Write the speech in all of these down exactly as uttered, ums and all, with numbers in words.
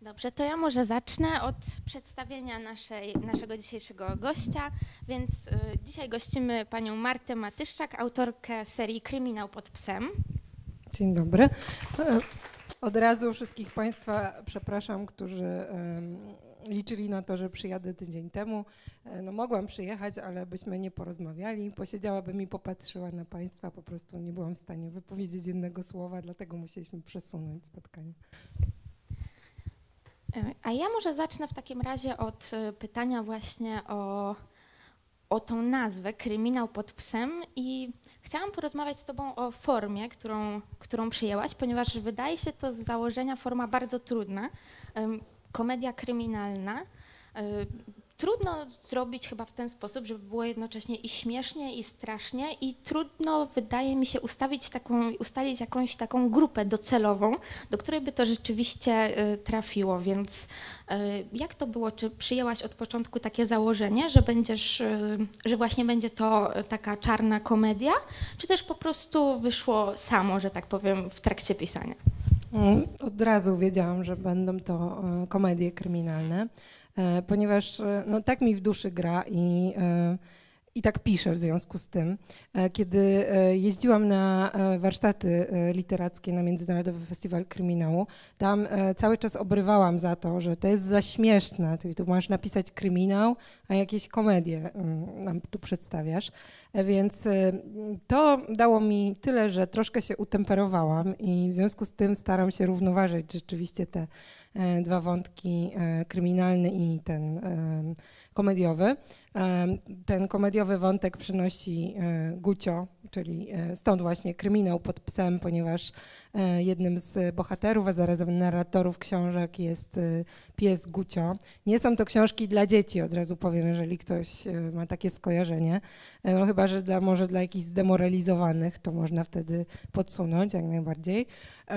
Dobrze, to ja może zacznę od przedstawienia naszej, naszego dzisiejszego gościa, więc y, dzisiaj gościmy panią Martę Matyszczak, autorkę serii Kryminał pod psem. Dzień dobry. Od razu wszystkich Państwa przepraszam, którzy liczyli na to, że przyjadę tydzień temu. No mogłam przyjechać, ale byśmy nie porozmawiali. Posiedziałabym i popatrzyła na Państwa, po prostu nie byłam w stanie wypowiedzieć jednego słowa, dlatego musieliśmy przesunąć spotkanie. A ja może zacznę w takim razie od pytania właśnie o, o tą nazwę, Kryminał pod psem, i chciałam porozmawiać z Tobą o formie, którą, którą przyjęłaś, ponieważ wydaje się to z założenia forma bardzo trudna, komedia kryminalna. Trudno zrobić chyba w ten sposób, żeby było jednocześnie i śmiesznie, i strasznie, i trudno, wydaje mi się, ustawić taką, ustalić jakąś taką grupę docelową, do której by to rzeczywiście trafiło. Więc jak to było? Czy przyjęłaś od początku takie założenie, że będziesz, że właśnie będzie to taka czarna komedia, czy też po prostu wyszło samo, że tak powiem, w trakcie pisania? Od razu wiedziałam, że będą to komedie kryminalne, ponieważ no, tak mi w duszy gra i, i tak piszę w związku z tym. Kiedy jeździłam na warsztaty literackie na Międzynarodowy Festiwal Kryminału, tam cały czas obrywałam za to, że to jest za śmieszne, ty tu masz napisać kryminał, a jakieś komedie nam tu przedstawiasz. Więc to dało mi tyle, że troszkę się utemperowałam i w związku z tym staram się równoważyć rzeczywiście te dwa wątki, kryminalny i ten komediowy. Ten komediowy wątek przynosi Gucio, czyli stąd właśnie Kryminał pod psem, ponieważ jednym z bohaterów, a zarazem narratorów książek jest pies Gucio. Nie są to książki dla dzieci, od razu powiem, jeżeli ktoś ma takie skojarzenie. No chyba, że dla, może dla jakichś zdemoralizowanych to można wtedy podsunąć jak najbardziej.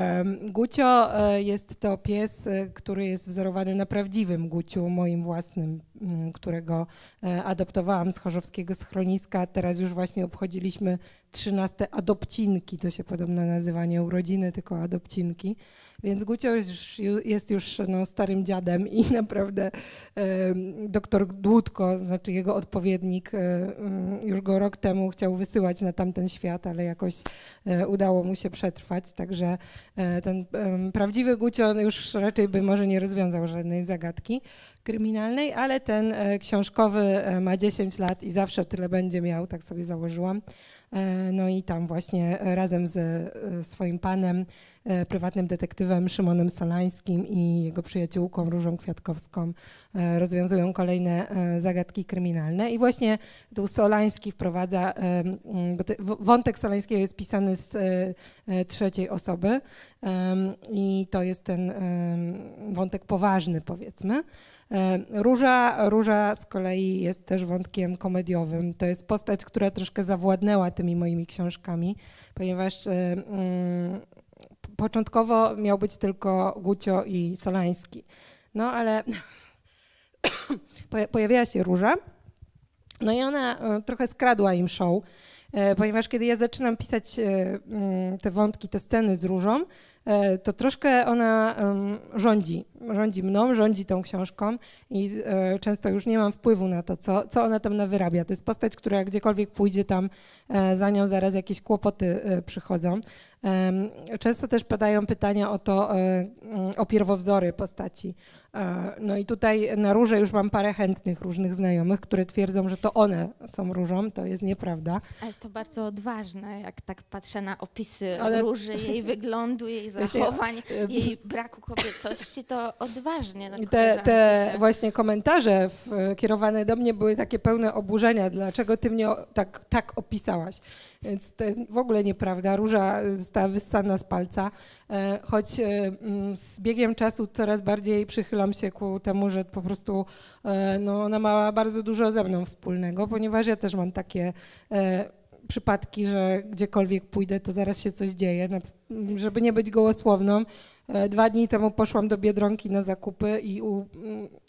Gucio jest to pies, który jest wzorowany na prawdziwym Guciu, moim własnym, którego adoptowałam z chorzowskiego schroniska. Teraz już właśnie obchodziliśmy trzynaste adopcinki, to się podobno nazywa, nie urodziny, tylko adopcinki. Więc Gucio już, jest już no, starym dziadem i naprawdę e, doktor Dłutko, znaczy jego odpowiednik, e, już go rok temu chciał wysyłać na tamten świat, ale jakoś e, udało mu się przetrwać. Także e, ten e, prawdziwy Gucio już raczej by może nie rozwiązał żadnej zagadki kryminalnej, ale ten e, książkowy e, ma dziesięć lat i zawsze tyle będzie miał, tak sobie założyłam. No i tam właśnie razem ze swoim panem, prywatnym detektywem Szymonem Solańskim i jego przyjaciółką Różą Kwiatkowską rozwiązują kolejne zagadki kryminalne. I właśnie tu Solański wprowadza, bo wątek Solańskiego jest pisany z trzeciej osoby i to jest ten wątek poważny, powiedzmy. Róża, Róża z kolei jest też wątkiem komediowym. To jest postać, która troszkę zawładnęła tymi moimi książkami, ponieważ mm, początkowo miał być tylko Gucio i Solański. No ale pojawiła się Róża, no i ona trochę skradła im show, ponieważ kiedy ja zaczynam pisać te wątki, te sceny z Różą, to troszkę ona um, rządzi, rządzi mną, rządzi tą książką i e, często już nie mam wpływu na to, co, co ona tam nawyrabia. To jest postać, która gdziekolwiek pójdzie, tam e, za nią zaraz jakieś kłopoty e, przychodzą. E, często też padają pytania o to, e, o pierwowzory postaci. E, no i tutaj na Różę już mam parę chętnych różnych znajomych, które twierdzą, że to one są Różą, to jest nieprawda. Ale to bardzo odważne, jak tak patrzę na opisy Ale... Róży, jej wyglądu, jej zachowań, jej braku kobiecości, to odważnie. No, te, te właśnie komentarze w, kierowane do mnie były takie pełne oburzenia, dlaczego ty mnie tak, tak opisałaś. Więc to jest w ogóle nieprawda. Róża została wyssana z palca, choć z biegiem czasu coraz bardziej przychylam się ku temu, że po prostu no, ona ma bardzo dużo ze mną wspólnego, ponieważ ja też mam takie przypadki, że gdziekolwiek pójdę, to zaraz się coś dzieje. Żeby nie być gołosłowną, dwa dni temu poszłam do Biedronki na zakupy i u,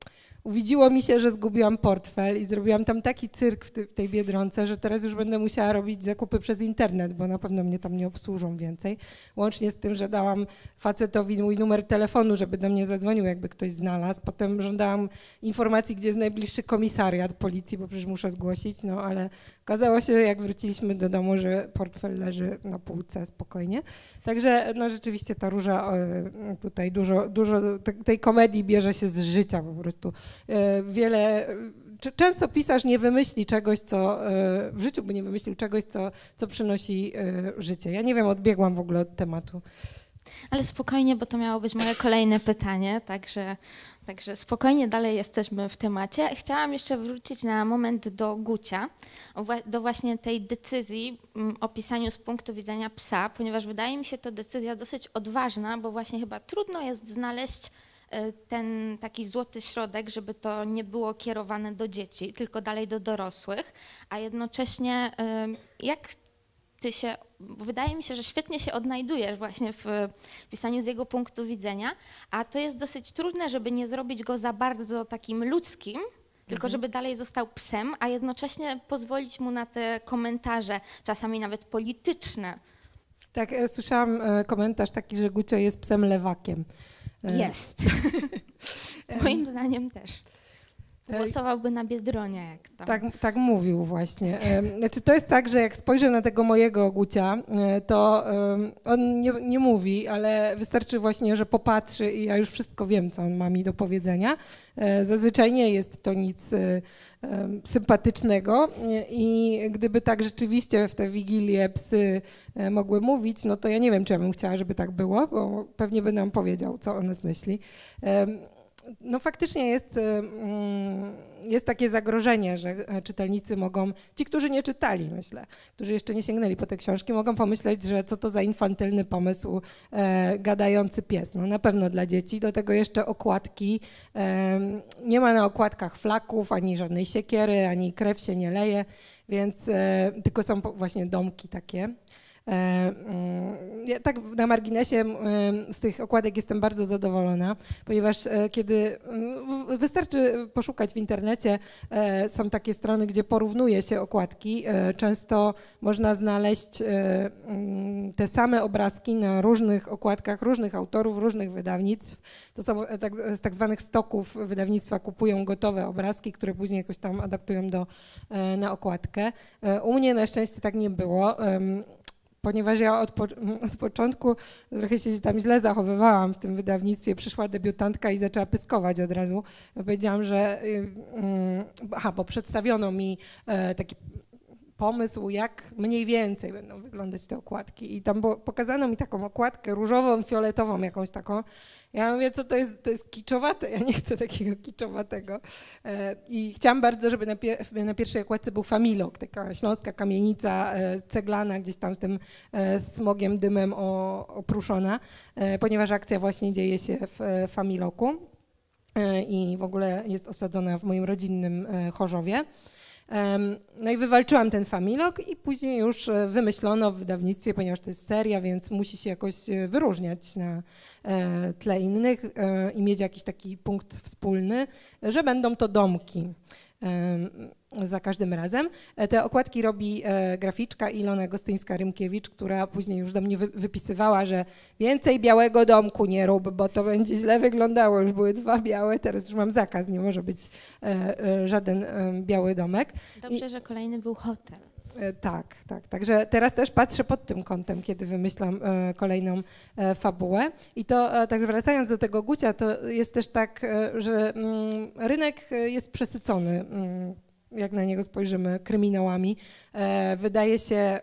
uwidziło mi się, że zgubiłam portfel i zrobiłam tam taki cyrk w, ty, w tej Biedronce, że teraz już będę musiała robić zakupy przez internet, bo na pewno mnie tam nie obsłużą więcej. Łącznie z tym, że dałam facetowi mój numer telefonu, żeby do mnie zadzwonił, jakby ktoś znalazł. Potem żądałam informacji, gdzie jest najbliższy komisariat policji, bo przecież muszę zgłosić, no ale okazało się, jak wróciliśmy do domu, że portfel leży na półce spokojnie. Także no rzeczywiście ta Róża tutaj dużo, dużo tej komedii bierze się z życia po prostu. Wiele, często pisarz nie wymyśli czegoś, co w życiu by nie wymyślił czegoś, co, co przynosi życie. Ja nie wiem, odbiegłam w ogóle od tematu. Ale spokojnie, bo to miało być moje kolejne pytanie, także, także spokojnie dalej jesteśmy w temacie. Chciałam jeszcze wrócić na moment do Gucia, do właśnie tej decyzji o pisaniu z punktu widzenia psa, ponieważ wydaje mi się to decyzja dosyć odważna, bo właśnie chyba trudno jest znaleźć ten taki złoty środek, żeby to nie było kierowane do dzieci, tylko dalej do dorosłych, a jednocześnie jak ty się, wydaje mi się, że świetnie się odnajdujesz właśnie w pisaniu z jego punktu widzenia, a to jest dosyć trudne, żeby nie zrobić go za bardzo takim ludzkim, mhm. tylko żeby dalej został psem, a jednocześnie pozwolić mu na te komentarze, czasami nawet polityczne. Tak, słyszałam komentarz taki, że Gucio jest psem lewakiem. Jest. Moim zdaniem też. Głosowałby na Biedronia, jak tam. Tak, tak mówił właśnie. Znaczy to jest tak, że jak spojrzę na tego mojego Gucia, to on nie, nie mówi, ale wystarczy właśnie, że popatrzy i ja już wszystko wiem, co on ma mi do powiedzenia. Zazwyczaj nie jest to nic sympatycznego i gdyby tak rzeczywiście w tę Wigilię psy mogły mówić, no to ja nie wiem, czy ja bym chciała, żeby tak było, bo pewnie by nam powiedział, co o nas myśli. No faktycznie jest, jest takie zagrożenie, że czytelnicy mogą, ci, którzy nie czytali, myślę, którzy jeszcze nie sięgnęli po te książki, mogą pomyśleć, że co to za infantylny pomysł e, gadający pies. No na pewno dla dzieci, do tego jeszcze okładki. E, nie ma na okładkach flaków, ani żadnej siekiery, ani krew się nie leje, więc e, tylko są właśnie domki takie. Ja tak na marginesie z tych okładek jestem bardzo zadowolona, ponieważ kiedy wystarczy poszukać w internecie, są takie strony, gdzie porównuje się okładki. Często można znaleźć te same obrazki na różnych okładkach różnych autorów, różnych wydawnictw. To są tak, z tak zwanych stoków wydawnictwa kupują gotowe obrazki, które później jakoś tam adaptują do, na okładkę. U mnie na szczęście tak nie było. Ponieważ ja od, po, od początku trochę się tam źle zachowywałam w tym wydawnictwie, przyszła debiutantka i zaczęła pyskować od razu. Powiedziałam, że aha, bo przedstawiono mi taki pomysł, jak mniej więcej będą wyglądać te okładki. I tam było, pokazano mi taką okładkę różową, fioletową jakąś taką. Ja mówię, co to jest, to jest kiczowate, ja nie chcę takiego kiczowatego. I chciałam bardzo, żeby na, pier na pierwszej okładce był familok, taka śląska kamienica ceglana, gdzieś tam tym smogiem, dymem opruszona, ponieważ akcja właśnie dzieje się w Familoku i w ogóle jest osadzona w moim rodzinnym Chorzowie. No i wywalczyłam ten Familok i później już wymyślono w wydawnictwie, ponieważ to jest seria, więc musi się jakoś wyróżniać na tle innych i mieć jakiś taki punkt wspólny, że będą to domki za każdym razem. Te okładki robi graficzka Ilona Gostyńska-Rymkiewicz, która później już do mnie wypisywała, że więcej białego domku nie rób, bo to będzie źle wyglądało. Już były dwa białe, teraz już mam zakaz, nie może być żaden biały domek. Dobrze, I, że kolejny był hotel. Tak, tak. Także teraz też patrzę pod tym kątem, kiedy wymyślam e, kolejną e, fabułę. I to, e, tak wracając do tego Gucia, to jest też tak, e, że mm, rynek jest przesycony, mm, jak na niego spojrzymy, kryminałami. E, wydaje się,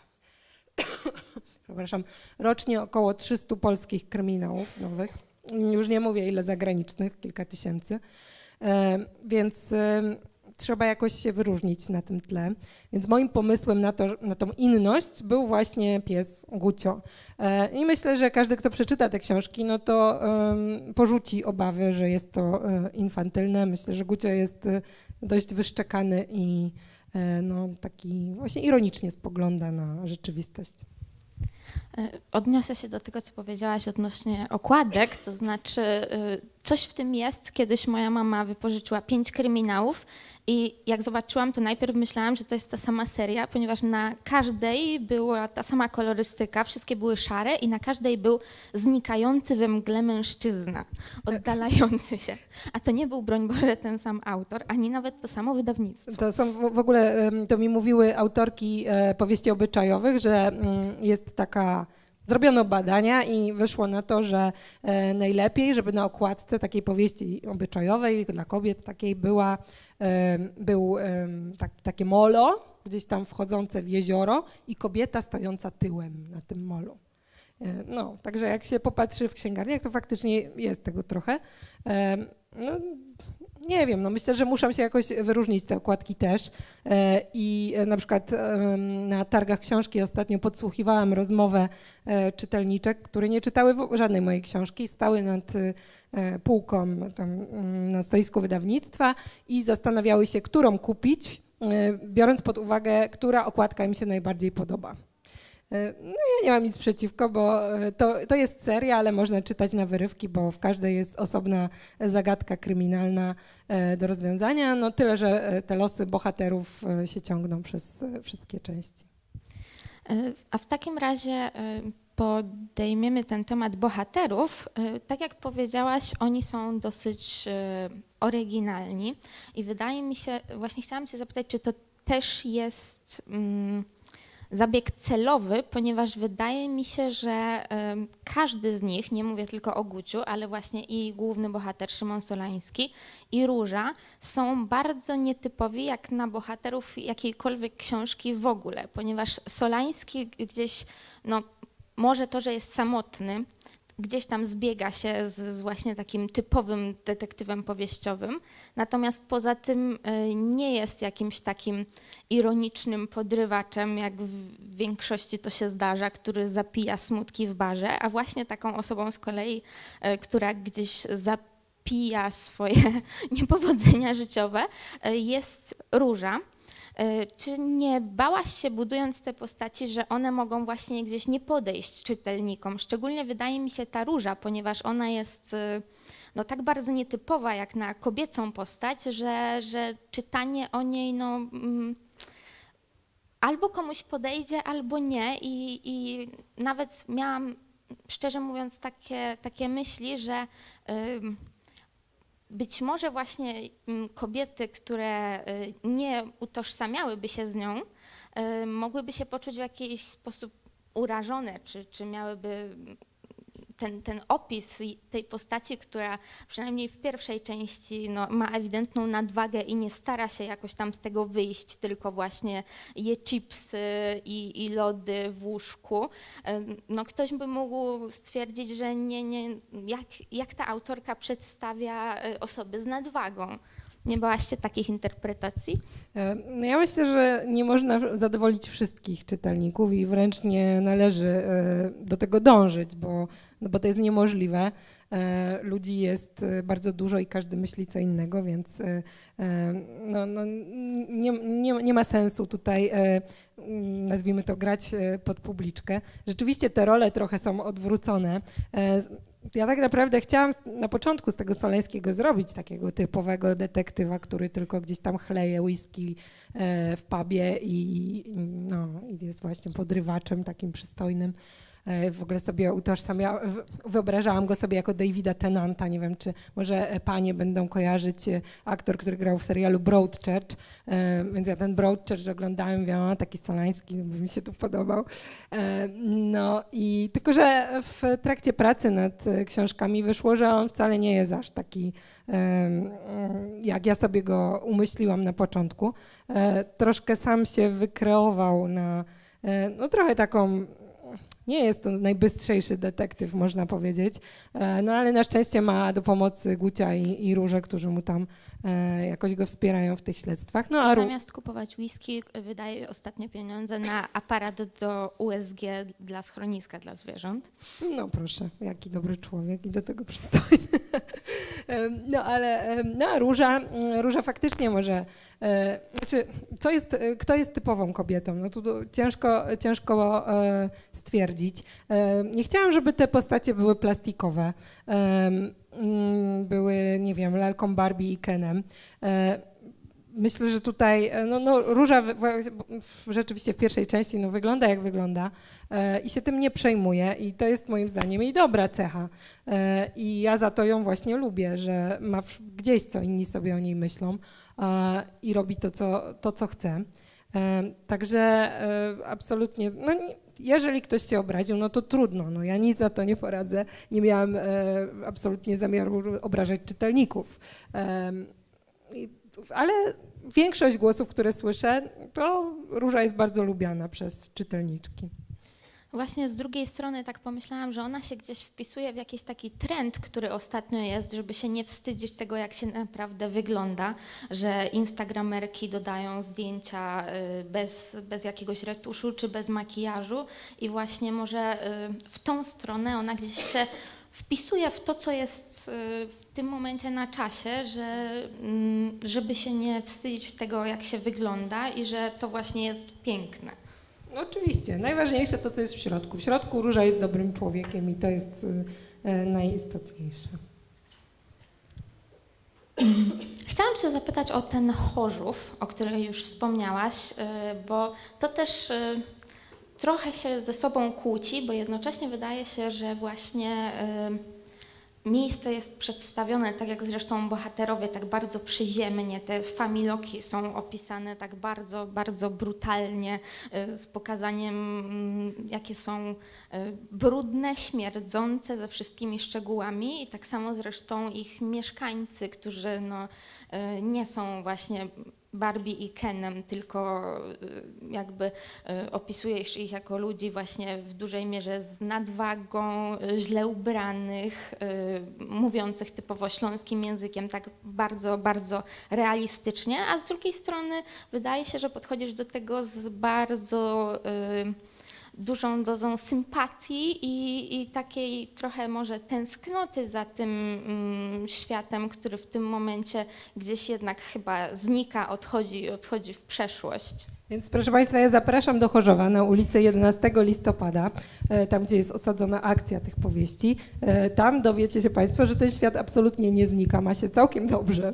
przepraszam, rocznie około trzystu polskich kryminałów nowych. Już nie mówię ile zagranicznych, kilka tysięcy. E, więc e, trzeba jakoś się wyróżnić na tym tle. Więc moim pomysłem na, to, na tą inność był właśnie pies Gucio. I myślę, że każdy, kto przeczyta te książki, no to um, porzuci obawy, że jest to um, infantylne. Myślę, że Gucio jest dość wyszczekany i no, taki właśnie ironicznie spogląda na rzeczywistość. Odniosę się do tego, co powiedziałaś odnośnie okładek, to znaczy coś w tym jest. Kiedyś moja mama wypożyczyła pięć kryminałów i jak zobaczyłam, to najpierw myślałam, że to jest ta sama seria, ponieważ na każdej była ta sama kolorystyka, wszystkie były szare i na każdej był znikający we mgle mężczyzna, oddalający się. A to nie był, broń Boże, ten sam autor, ani nawet to samo wydawnictwo. To są w ogóle, to mi mówiły autorki powieści obyczajowych, że jest taka... Zrobiono badania i wyszło na to, że e, najlepiej, żeby na okładce takiej powieści obyczajowej dla kobiet takiej była, e, był e, tak, takie molo, gdzieś tam wchodzące w jezioro i kobieta stojąca tyłem na tym molu. E, no, także jak się popatrzy w księgarniach, to faktycznie jest tego trochę. E, no, nie wiem, no myślę, że muszą się jakoś wyróżnić te okładki też e, i na przykład e, na targach książki ostatnio podsłuchiwałam rozmowę e, czytelniczek, które nie czytały w, żadnej mojej książki, stały nad e, półką tam, na stoisku wydawnictwa i zastanawiały się, którą kupić, e, biorąc pod uwagę, która okładka im się najbardziej podoba. No ja nie mam nic przeciwko, bo to, to jest seria, ale można czytać na wyrywki, bo w każdej jest osobna zagadka kryminalna do rozwiązania. No tyle, że te losy bohaterów się ciągną przez wszystkie części. A w takim razie podejmiemy ten temat bohaterów. Tak jak powiedziałaś, oni są dosyć oryginalni i wydaje mi się, właśnie chciałam cię zapytać, czy to też jest... Mm, zabieg celowy, ponieważ wydaje mi się, że y, każdy z nich, nie mówię tylko o Guciu, ale właśnie i główny bohater Szymon Solański i Róża są bardzo nietypowi jak na bohaterów jakiejkolwiek książki w ogóle, ponieważ Solański gdzieś, no może to, że jest samotny, gdzieś tam zbiega się z, z właśnie takim typowym detektywem powieściowym, natomiast poza tym y, nie jest jakimś takim ironicznym podrywaczem, jak w większości to się zdarza, który zapija smutki w barze, a właśnie taką osobą z kolei, y, która gdzieś zapija swoje niepowodzenia życiowe, y, jest Róża. Czy nie bałaś się, budując te postaci, że one mogą właśnie gdzieś nie podejść czytelnikom? Szczególnie wydaje mi się ta Róża, ponieważ ona jest no, tak bardzo nietypowa jak na kobiecą postać, że, że czytanie o niej no, mm, albo komuś podejdzie, albo nie. I, i nawet miałam, szczerze mówiąc, takie, takie myśli, że y, być może właśnie kobiety, które nie utożsamiałyby się z nią, mogłyby się poczuć w jakiś sposób urażone, czy, czy miałyby ten, ten opis tej postaci, która przynajmniej w pierwszej części no, ma ewidentną nadwagę i nie stara się jakoś tam z tego wyjść, tylko właśnie je chipsy i, i lody w łóżku. No, ktoś by mógł stwierdzić, że nie, nie, jak, jak ta autorka przedstawia osoby z nadwagą. Nie bałaś się takich interpretacji? No ja myślę, że nie można zadowolić wszystkich czytelników i wręcz nie należy do tego dążyć, bo, no bo to jest niemożliwe. Ludzi jest bardzo dużo i każdy myśli co innego, więc no, no, nie, nie, nie ma sensu tutaj, nazwijmy to, grać pod publiczkę. Rzeczywiście te role trochę są odwrócone. Ja tak naprawdę chciałam na początku z tego Solańskiego zrobić takiego typowego detektywa, który tylko gdzieś tam chleje whisky w pubie i, no, i jest właśnie podrywaczem takim przystojnym. W ogóle sobie utożsamiałam, wyobrażałam go sobie jako Davida Tennanta. Nie wiem, czy może panie będą kojarzyć aktor, który grał w serialu Broadchurch. Więc ja ten Broadchurch oglądałem, wiem, o, taki Solański, by mi się tu podobał. No i tylko, że w trakcie pracy nad książkami wyszło, że on wcale nie jest aż taki, jak ja sobie go umyśliłam na początku. Troszkę sam się wykreował na, no trochę taką, nie jest to najbystrzejszy detektyw, można powiedzieć, no ale na szczęście ma do pomocy Gucia i, i Różę, którzy mu tam e, jakoś go wspierają w tych śledztwach. No, a zamiast kupować whisky, wydaje ostatnie pieniądze na aparat do U S G dla schroniska dla zwierząt. No proszę, jaki dobry człowiek i do tego przystojny. No ale no, a Róża, Róża faktycznie może, e, znaczy, co jest, kto jest typową kobietą? No tu ciężko, ciężko e, stwierdzić. E, nie chciałam, żeby te postacie były plastikowe. E, Był nie wiem, lalką Barbie i Kenem. Myślę, że tutaj no, no, Róża w, w, rzeczywiście w pierwszej części no, wygląda jak wygląda e, i się tym nie przejmuje i to jest moim zdaniem jej dobra cecha e, i ja za to ją właśnie lubię, że ma w, gdzieś co inni sobie o niej myślą e, i robi to, co, to, co chce. E, także e, absolutnie, no, jeżeli ktoś się obraził, no to trudno, no, ja nic za to nie poradzę, nie miałam e, absolutnie zamiaru obrażać czytelników. E, Ale większość głosów, które słyszę, to Róża jest bardzo lubiana przez czytelniczki. Właśnie z drugiej strony tak pomyślałam, że ona się gdzieś wpisuje w jakiś taki trend, który ostatnio jest, żeby się nie wstydzić tego, jak się naprawdę wygląda, że instagramerki dodają zdjęcia bez, bez jakiegoś retuszu czy bez makijażu i właśnie może w tą stronę ona gdzieś się wpisuje w to, co jest w tym momencie na czasie, że, żeby się nie wstydzić tego, jak się wygląda i że to właśnie jest piękne. No oczywiście. Najważniejsze to, co jest w środku. W środku Róża jest dobrym człowiekiem i to jest najistotniejsze. Chciałam się zapytać o ten Chorzów, o którym już wspomniałaś, bo to też trochę się ze sobą kłóci, bo jednocześnie wydaje się, że właśnie y, miejsce jest przedstawione, tak jak zresztą bohaterowie, tak bardzo przyziemnie, te familoki są opisane tak bardzo, bardzo brutalnie, y, z pokazaniem, y, jakie są y, brudne, śmierdzące, ze wszystkimi szczegółami i tak samo zresztą ich mieszkańcy, którzy no, y, nie są właśnie Barbie i Kenem, tylko jakby opisujesz ich jako ludzi właśnie w dużej mierze z nadwagą, źle ubranych, mówiących typowo śląskim językiem, tak bardzo, bardzo realistycznie, a z drugiej strony wydaje się, że podchodzisz do tego z bardzo dużą dozą sympatii i, i takiej trochę może tęsknoty za tym mm, światem, który w tym momencie gdzieś jednak chyba znika, odchodzi, odchodzi w przeszłość. Więc proszę Państwa, ja zapraszam do Chorzowa na ulicę jedenastego listopada, tam gdzie jest osadzona akcja tych powieści. Tam dowiecie się Państwo, że ten świat absolutnie nie znika, ma się całkiem dobrze,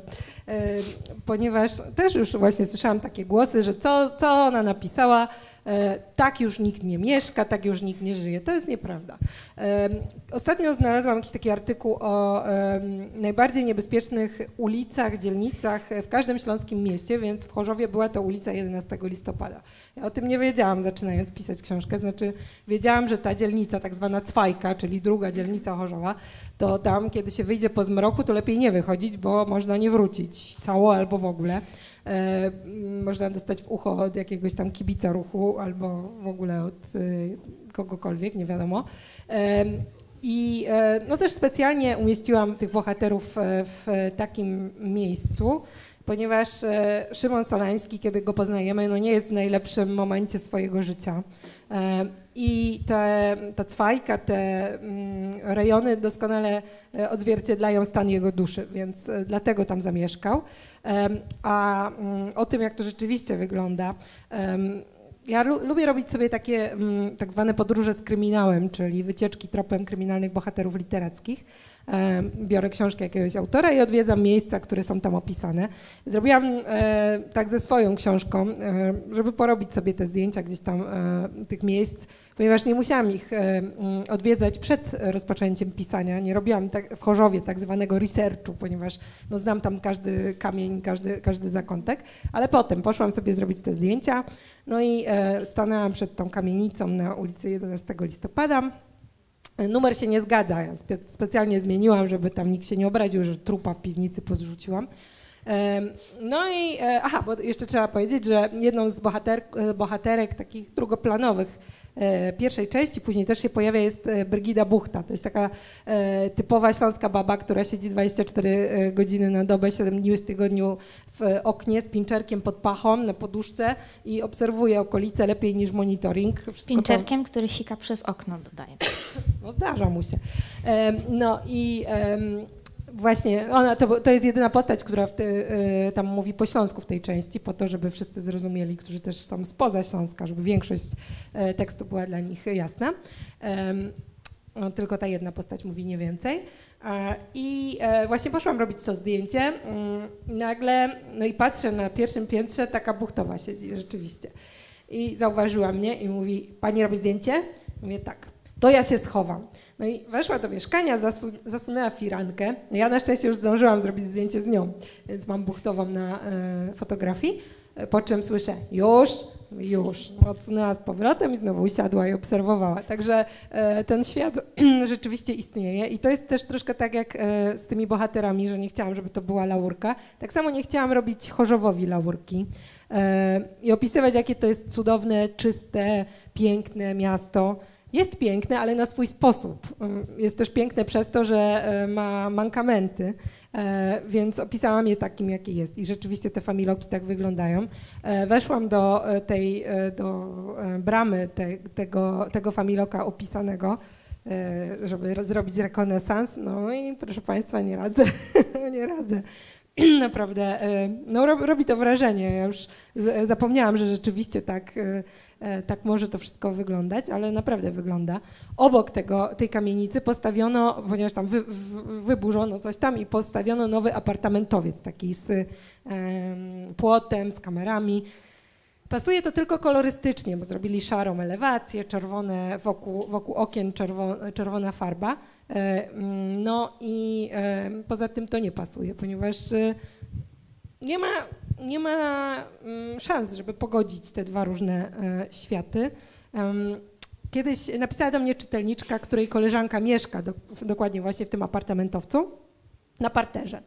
ponieważ też już właśnie słyszałam takie głosy, że co, co ona napisała, tak już nikt nie mieszka, tak już nikt nie żyje. To jest nieprawda. Ostatnio znalazłam jakiś taki artykuł o najbardziej niebezpiecznych ulicach, dzielnicach w każdym śląskim mieście, więc w Chorzowie była to ulica jedenastego listopada. Ja o tym nie wiedziałam, zaczynając pisać książkę, znaczy wiedziałam, że ta dzielnica, tak zwana Cwajka, czyli druga dzielnica Chorzowa, to tam, kiedy się wyjdzie po zmroku, to lepiej nie wychodzić, bo można nie wrócić cało albo w ogóle. E, można dostać w ucho od jakiegoś tam kibica ruchu albo w ogóle od y, kogokolwiek, nie wiadomo. E, I e, no też specjalnie umieściłam tych bohaterów w takim miejscu, ponieważ e, Szymon Solański, kiedy go poznajemy, no nie jest w najlepszym momencie swojego życia. E, I te, ta Cwajka, te mm, rejony doskonale odzwierciedlają stan jego duszy, więc e, dlatego tam zamieszkał. E, a mm, o tym, jak to rzeczywiście wygląda, e, ja lu- lubię robić sobie takie mm, tak zwane podróże z kryminałem, czyli wycieczki tropem kryminalnych bohaterów literackich. Biorę książkę jakiegoś autora i odwiedzam miejsca, które są tam opisane. Zrobiłam e, tak ze swoją książką, e, żeby porobić sobie te zdjęcia gdzieś tam e, tych miejsc, ponieważ nie musiałam ich e, odwiedzać przed rozpoczęciem pisania. Nie robiłam tak, w Chorzowie tak zwanego researchu, ponieważ no, znam tam każdy kamień, każdy, każdy zakątek, ale potem poszłam sobie zrobić te zdjęcia, no i e, stanęłam przed tą kamienicą na ulicy jedenastego listopada. Numer się nie zgadza, ja spe- specjalnie zmieniłam, żeby tam nikt się nie obraził, że trupa w piwnicy podrzuciłam. No i, aha, bo jeszcze trzeba powiedzieć, że jedną z bohater, bohaterek takich drugoplanowych pierwszej części, później też się pojawia, jest Brygida Buchta. To jest taka typowa śląska baba, która siedzi dwadzieścia cztery godziny na dobę, siedem dni w tygodniu w oknie z pinczerkiem pod pachą na poduszce i obserwuje okolice lepiej niż monitoring. Wszystko pinczerkiem, to... który sika przez okno, dodaję. No zdarza mu się. No i właśnie ona, to, to jest jedyna postać, która w te, y, tam mówi po śląsku w tej części, po to, żeby wszyscy zrozumieli, którzy też są spoza Śląska, żeby większość y, tekstu była dla nich jasna. Um, no, tylko ta jedna postać mówi, nie więcej. I właśnie poszłam robić to zdjęcie. Nagle, no i patrzę, na pierwszym piętrze taka buchtowa siedzi rzeczywiście. I zauważyła mnie i mówi, pani robi zdjęcie? Mówię, tak. To ja się schowam. No i weszła do mieszkania, zasu zasunęła firankę. Ja na szczęście już zdążyłam zrobić zdjęcie z nią, więc mam buchtową na e, fotografii. Po czym słyszę, już, już. Odsunęła z powrotem i znowu usiadła i obserwowała. Także e, ten świat rzeczywiście istnieje i to jest też troszkę tak jak e, z tymi bohaterami, że nie chciałam, żeby to była laurka. Tak samo nie chciałam robić Chorzowowi laurki e, i opisywać, jakie to jest cudowne, czyste, piękne miasto. Jest piękne, ale na swój sposób. Jest też piękne przez to, że ma mankamenty, więc opisałam je takim, jaki jest. I rzeczywiście te familoki tak wyglądają. Weszłam do tej do bramy te, tego, tego familoka opisanego, żeby zrobić rekonesans. No i proszę Państwa, nie radzę, nie radzę. Naprawdę, no robi to wrażenie. Ja już zapomniałam, że rzeczywiście tak, tak może to wszystko wyglądać, ale naprawdę wygląda. Obok tego, tej kamienicy postawiono, ponieważ tam wy, wy, wyburzono coś tam i postawiono nowy apartamentowiec, taki z um, płotem, z kamerami. Pasuje to tylko kolorystycznie, bo zrobili szarą elewację, czerwone, wokół, wokół okien czerwo, czerwona farba. No i poza tym to nie pasuje, ponieważ nie ma, nie ma szans, żeby pogodzić te dwa różne światy. Kiedyś napisała do mnie czytelniczka, której koleżanka mieszka do, dokładnie właśnie w tym apartamentowcu na parterze.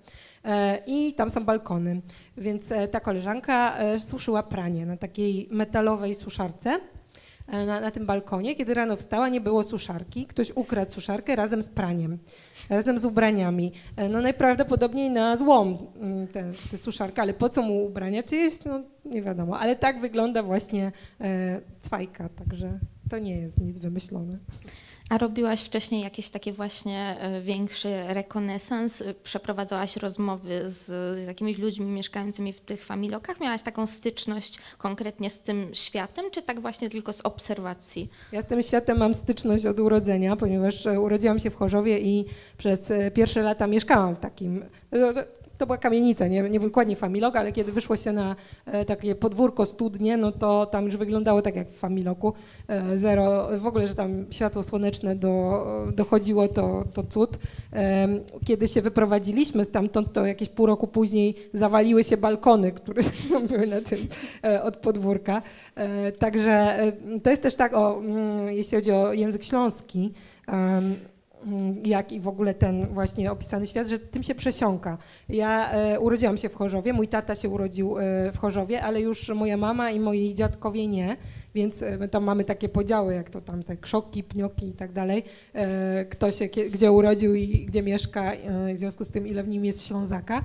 I tam są balkony, więc ta koleżanka suszyła pranie na takiej metalowej suszarce. Na, na tym balkonie, kiedy rano wstała, nie było suszarki. Ktoś ukradł suszarkę razem z praniem, razem z ubraniami. No najprawdopodobniej na złom tę suszarkę, ale po co mu ubrania czyjeś, no nie wiadomo. Ale tak wygląda właśnie e, cwajka, także to nie jest nic wymyślone. A robiłaś wcześniej jakieś takie właśnie większy rekonesans? Przeprowadzałaś rozmowy z, z jakimiś ludźmi mieszkającymi w tych familokach? Miałaś taką styczność konkretnie z tym światem, czy tak właśnie tylko z obserwacji? Ja z tym światem mam styczność od urodzenia, ponieważ urodziłam się w Chorzowie i przez pierwsze lata mieszkałam w takim... To była kamienica, nie, nie dokładnie familok, ale kiedy wyszło się na e, takie podwórko, studnie, no to tam już wyglądało tak jak w familoku. E, zero, w ogóle, że tam światło słoneczne do, dochodziło, to, to cud. E, kiedy się wyprowadziliśmy stamtąd, to jakieś pół roku później zawaliły się balkony, które były na tym e, od podwórka. E, także e, to jest też tak, o, mm, jeśli chodzi o język śląski, um, jak i w ogóle ten właśnie opisany świat, że tym się przesiąka. Ja e, urodziłam się w Chorzowie, mój tata się urodził e, w Chorzowie, ale już moja mama i moi dziadkowie nie, więc e, my tam mamy takie podziały, jak to tam te krzoki, pnioki i tak dalej, e, kto się kie, gdzie urodził i gdzie mieszka, e, w związku z tym ile w nim jest Ślązaka.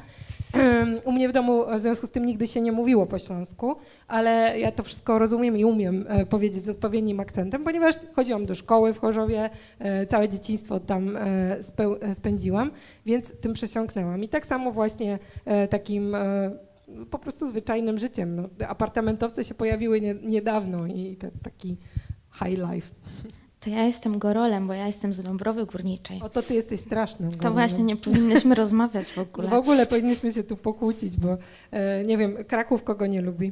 U mnie w domu w związku z tym nigdy się nie mówiło po śląsku, ale ja to wszystko rozumiem i umiem e, powiedzieć z odpowiednim akcentem, ponieważ chodziłam do szkoły w Chorzowie, e, całe dzieciństwo tam e, spe, spędziłam, więc tym przesiąknęłam. I tak samo właśnie e, takim e, po prostu zwyczajnym życiem. No, apartamentowce się pojawiły nie, niedawno i te, taki high life. To ja jestem Gorolem, bo ja jestem z Dąbrowy Górniczej. O, to ty jesteś strasznym Gorolem. To właśnie nie powinnyśmy rozmawiać w ogóle. W ogóle powinniśmy się tu pokłócić, bo e, nie wiem, Kraków kogo nie lubi?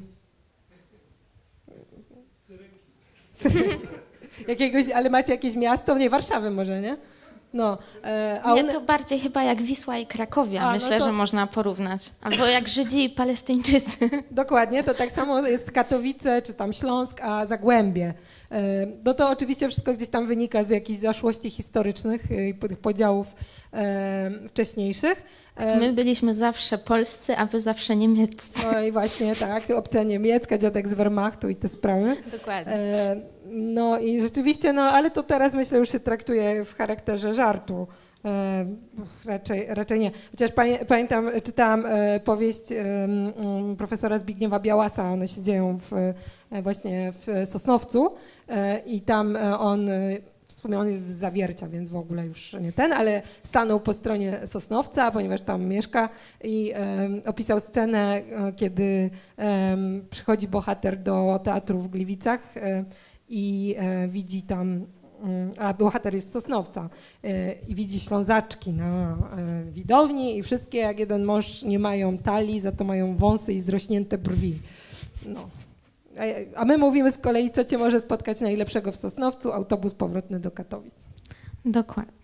Syrenki. Jakiegoś, ale macie jakieś miasto? Nie, Warszawę może, nie? No, e, a nie, one... to bardziej chyba jak Wisła i Krakowia, a, myślę, no to... że można porównać. Albo jak Żydzi i Palestyńczycy. Dokładnie, to tak samo jest Katowice, czy tam Śląsk, a Zagłębie. No to oczywiście wszystko gdzieś tam wynika z jakichś zaszłości historycznych i tych podziałów e, wcześniejszych. E, My byliśmy zawsze polscy, a wy zawsze niemieccy. No i właśnie tak, opcja niemiecka, dziadek z Wehrmachtu i te sprawy. Dokładnie. E, no i rzeczywiście, no ale to teraz myślę już się traktuje w charakterze żartu. E, raczej, raczej nie. Chociaż pamiętam, czytałam e, powieść e, m, profesora Zbigniewa Białasa, one się dzieją w, e, właśnie w Sosnowcu e, i tam e, on, e, on jest z Zawiercia, więc w ogóle już nie ten, ale stanął po stronie Sosnowca, ponieważ tam mieszka i e, opisał scenę, e, kiedy e, przychodzi bohater do teatru w Gliwicach e, i e, widzi tam a bohater jest z Sosnowca i widzi Ślązaczki na widowni i wszystkie jak jeden mąż nie mają talii, za to mają wąsy i zrośnięte brwi. No. A my mówimy z kolei, co cię może spotkać najlepszego w Sosnowcu, autobus powrotny do Katowic. Dokładnie.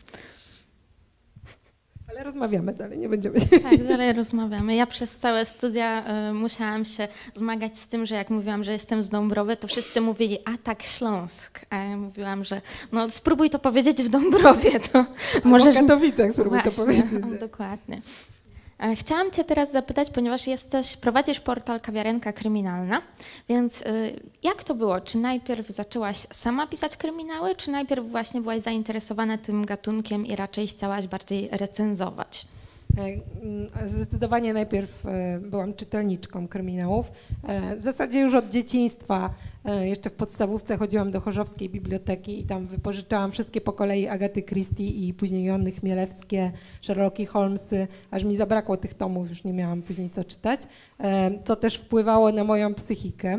Ale rozmawiamy dalej, nie będziemy się... Tak, dalej rozmawiamy. Ja przez całe studia y, musiałam się zmagać z tym, że jak mówiłam, że jestem z Dąbrowy, to wszyscy mówili, a tak Śląsk. A ja mówiłam, że no spróbuj to powiedzieć w Dąbrowie. To możesz... w Katowicach spróbuj Właśnie, to powiedzieć. Dokładnie. Chciałam cię teraz zapytać, ponieważ jesteś, prowadzisz portal Kawiarenka Kryminalna, więc y, jak to było? Czy najpierw zaczęłaś sama pisać kryminały, czy najpierw właśnie byłaś zainteresowana tym gatunkiem i raczej chciałaś bardziej recenzować? Zdecydowanie najpierw byłam czytelniczką kryminałów. W zasadzie już od dzieciństwa, jeszcze w podstawówce chodziłam do Chorzowskiej Biblioteki i tam wypożyczałam wszystkie po kolei Agaty Christie i później Joanny Chmielewskie, Sherlocki Holmesy, aż mi zabrakło tych tomów, już nie miałam później co czytać, co też wpływało na moją psychikę.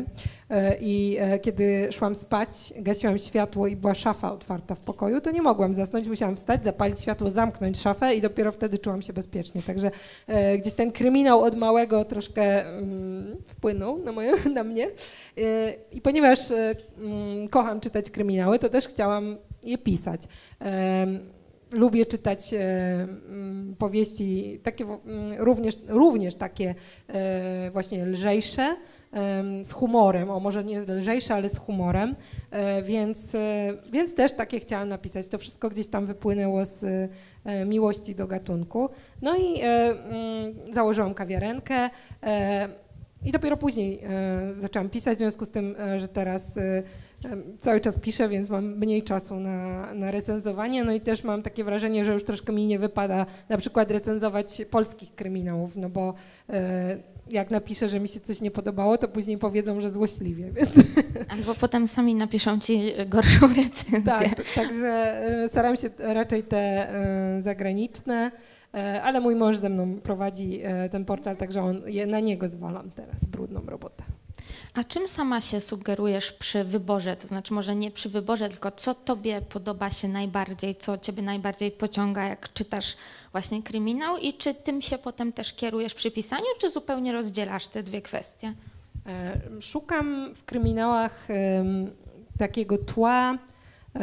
I kiedy szłam spać, gasiłam światło i była szafa otwarta w pokoju, to nie mogłam zasnąć, musiałam wstać, zapalić światło, zamknąć szafę i dopiero wtedy czułam się bezpiecznie. Także e, gdzieś ten kryminał od małego troszkę mm, wpłynął na, moje, na mnie. E, I ponieważ e, mm, kocham czytać kryminały, to też chciałam je pisać. E, Lubię czytać e, m, powieści takie m, również, również takie e, właśnie lżejsze, e, z humorem, o może nie lżejsze, ale z humorem, e, więc, e, więc też takie chciałam napisać. To wszystko gdzieś tam wypłynęło z e, miłości do gatunku. No i e, m, założyłam kawiarenkę e, i dopiero później e, zaczęłam pisać, w związku z tym, e, że teraz e, cały czas piszę, więc mam mniej czasu na, na recenzowanie, no i też mam takie wrażenie, że już troszkę mi nie wypada na przykład recenzować polskich kryminałów, no bo e, jak napiszę, że mi się coś nie podobało, to później powiedzą, że złośliwie, więc... Albo potem sami napiszą ci gorszą recenzję. Tak, także e, staram się raczej te e, zagraniczne, e, ale mój mąż ze mną prowadzi e, ten portal, także on, je, na niego zwalam teraz brudną robotę. A czym sama się sugerujesz przy wyborze? To znaczy może nie przy wyborze, tylko co tobie podoba się najbardziej, co ciebie najbardziej pociąga, jak czytasz właśnie kryminał i czy tym się potem też kierujesz przy pisaniu, czy zupełnie rozdzielasz te dwie kwestie? Szukam w kryminałach um, takiego tła, um,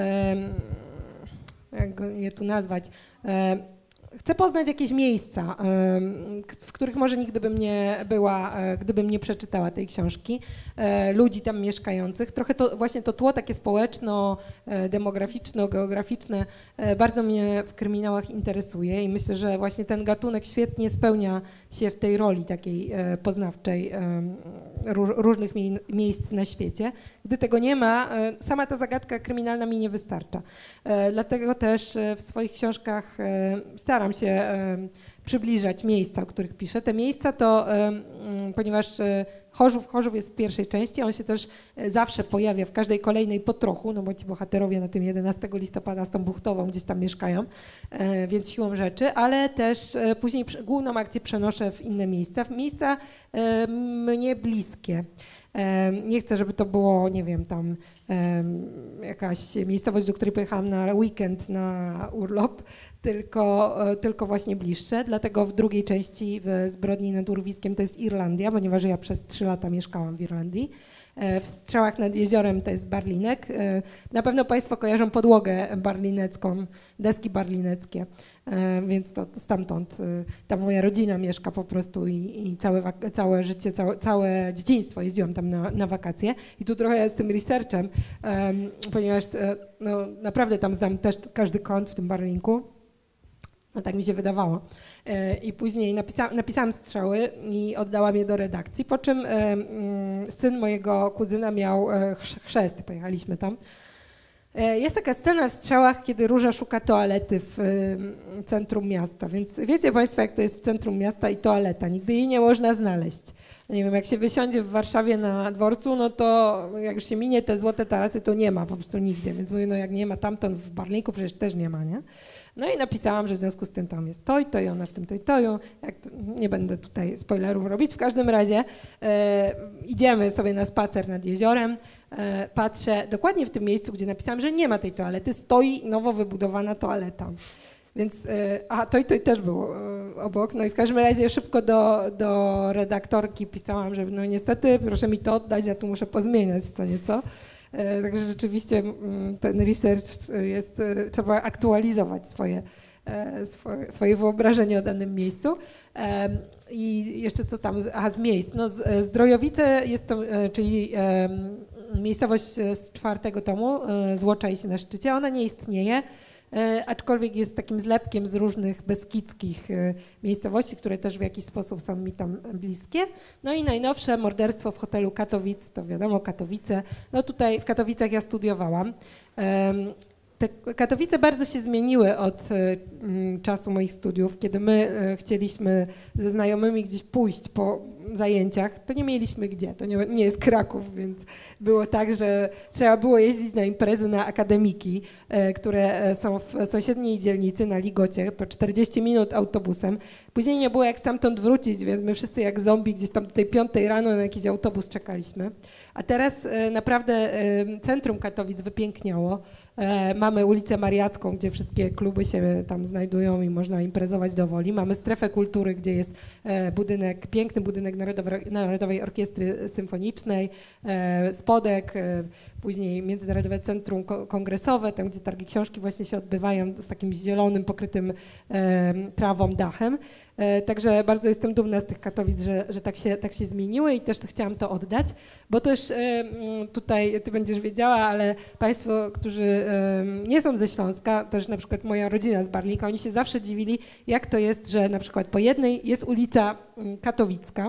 jak je tu nazwać, um, chcę poznać jakieś miejsca, w których może nigdy bym nie była, gdybym nie przeczytała tej książki, ludzi tam mieszkających. Trochę to właśnie to tło takie społeczno, demograficzno, geograficzne bardzo mnie w kryminałach interesuje i myślę, że właśnie ten gatunek świetnie spełnia się w tej roli takiej poznawczej różnych miejsc na świecie. Gdy tego nie ma, sama ta zagadka kryminalna mi nie wystarcza. Dlatego też w swoich książkach staram się przybliżać miejsca, o których piszę. Te miejsca to, ponieważ Chorzów, Chorzów jest w pierwszej części, on się też zawsze pojawia w każdej kolejnej po trochu, no bo ci bohaterowie na tym jedenastego listopada z tą buchtową gdzieś tam mieszkają, więc siłą rzeczy, ale też później główną akcję przenoszę w inne miejsca, w miejsca mnie bliskie. Nie chcę, żeby to było, nie wiem, tam jakaś miejscowość, do której pojechałam na weekend, na urlop, tylko, tylko właśnie bliższe. Dlatego w drugiej części w Zbrodni nad Urwiskiem to jest Irlandia, ponieważ ja przez trzy lata mieszkałam w Irlandii. W Strzałach nad jeziorem to jest Barlinek. Na pewno Państwo kojarzą podłogę barlinecką, deski barlineckie, więc to stamtąd, tam moja rodzina mieszka po prostu i, i całe, całe życie, całe, całe dzieciństwo jeździłam tam na, na wakacje. I tu trochę z tym researchem, ponieważ no, naprawdę tam znam też każdy kąt w tym Barlinku. No tak mi się wydawało. I później napisa napisałam strzały i oddałam je do redakcji, po czym syn mojego kuzyna miał chrzest, pojechaliśmy tam. Jest taka scena w Strzałach, kiedy Róża szuka toalety w centrum miasta, więc wiecie Państwo, jak to jest w centrum miasta i toaleta, nigdy jej nie można znaleźć. Nie wiem, jak się wysiądzie w Warszawie na dworcu, no to jak już się minie te złote tarasy, to nie ma po prostu nigdzie, więc mówię, no jak nie ma tamtąd w Barlinku, przecież też nie ma, nie? No i napisałam, że w związku z tym tam jest to i to i ona w tym to i to. Jak to nie będę tutaj spoilerów robić. W każdym razie e, idziemy sobie na spacer nad jeziorem e, patrzę dokładnie w tym miejscu, gdzie napisałam, że nie ma tej toalety, stoi nowo wybudowana toaleta. Więc, e, aha, to i to i też było e, obok. No i w każdym razie szybko do, do redaktorki pisałam, że no niestety proszę mi to oddać, ja tu muszę pozmieniać co nieco. E, także rzeczywiście m, ten research jest, e, trzeba aktualizować swoje, e, swoje, swoje wyobrażenie o danym miejscu. E, I jeszcze co tam, aha, z miejsc. No, z, Zdrojowice jest to, e, czyli e, miejscowość z czwartego tomu, e, Złoczajś na szczycie, ona nie istnieje. E, aczkolwiek jest takim zlepkiem z różnych beskidzkich e, miejscowości, które też w jakiś sposób są mi tam bliskie. No i najnowsze morderstwo w hotelu Katowic, to wiadomo, Katowice. No tutaj w Katowicach ja studiowałam. E, te Katowice bardzo się zmieniły od e, m, czasu moich studiów. Kiedy my e, chcieliśmy ze znajomymi gdzieś pójść po zajęciach, to nie mieliśmy gdzie. To nie, nie jest Kraków, więc było tak, że trzeba było jeździć na imprezy na akademiki, e, które są w sąsiedniej dzielnicy na Ligocie, to czterdzieści minut autobusem. Później nie było jak stamtąd wrócić, więc my wszyscy jak zombie gdzieś tam do tej piątej rano na jakiś autobus czekaliśmy. A teraz e, naprawdę e, centrum Katowic wypiękniało. E, mamy ulicę Mariacką, gdzie wszystkie kluby się tam znajdują i można imprezować do woli. Mamy strefę kultury, gdzie jest e, budynek, piękny budynek Narodowej, Narodowej Orkiestry Symfonicznej, e, Spodek, e, później Międzynarodowe Centrum Kongresowe, tam gdzie targi książki właśnie się odbywają z takim zielonym, pokrytym e, trawą dachem. E, także bardzo jestem dumna z tych Katowic, że, że tak, się, tak się zmieniły i też chciałam to oddać, bo też e, tutaj ty będziesz wiedziała, ale państwo, którzy e, nie są ze Śląska, też na przykład moja rodzina z Barlika, oni się zawsze dziwili, jak to jest, że na przykład po jednej jest ulica Katowicka,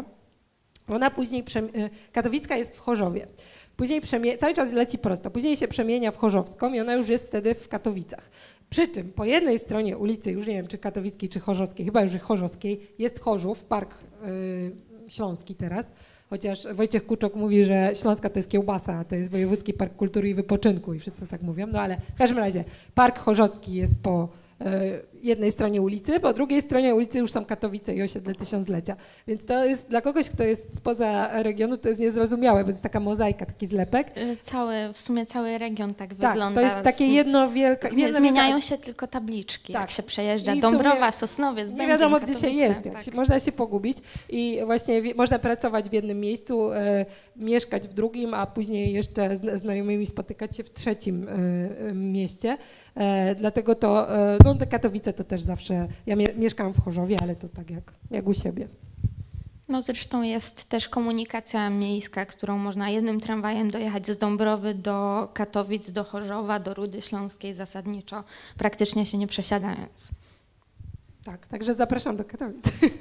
ona później, Katowicka jest w Chorzowie. Później przemie- cały czas leci prosto, później się przemienia w Chorzowską i ona już jest wtedy w Katowicach. Przy czym po jednej stronie ulicy, już nie wiem czy Katowickiej czy Chorzowskiej, chyba już Chorzowskiej, jest Chorzów, Park yy, Śląski teraz, chociaż Wojciech Kuczok mówi, że Śląska to jest kiełbasa, a to jest Wojewódzki Park Kultury i Wypoczynku i wszyscy tak mówią, no ale w każdym razie Park Chorzowski jest po jednej stronie ulicy, po drugiej stronie ulicy już są Katowice i osiedle tysiąclecia. Więc to jest dla kogoś, kto jest spoza regionu, to jest niezrozumiałe, bo to jest taka mozaika, taki zlepek. Że cały, w sumie cały region tak, tak wygląda. To jest takie jedno wielka... Jedna zmieniają wielka... się tylko tabliczki, tak. jak się przejeżdża. I Dąbrowa, Sosnowiec, Będzin, nie wiadomo, Katowice, gdzie się jest, jak tak. się, można się pogubić i właśnie wie, można pracować w jednym miejscu, e, mieszkać w drugim, a później jeszcze z znajomymi spotykać się w trzecim e, mieście. E, dlatego to, e, no te Katowice to też zawsze, ja mie mieszkam w Chorzowie, ale to tak jak, jak u siebie. No zresztą jest też komunikacja miejska, którą można jednym tramwajem dojechać z Dąbrowy do Katowic, do Chorzowa, do Rudy Śląskiej zasadniczo, praktycznie się nie przesiadając. Tak, także zapraszam do Katowic.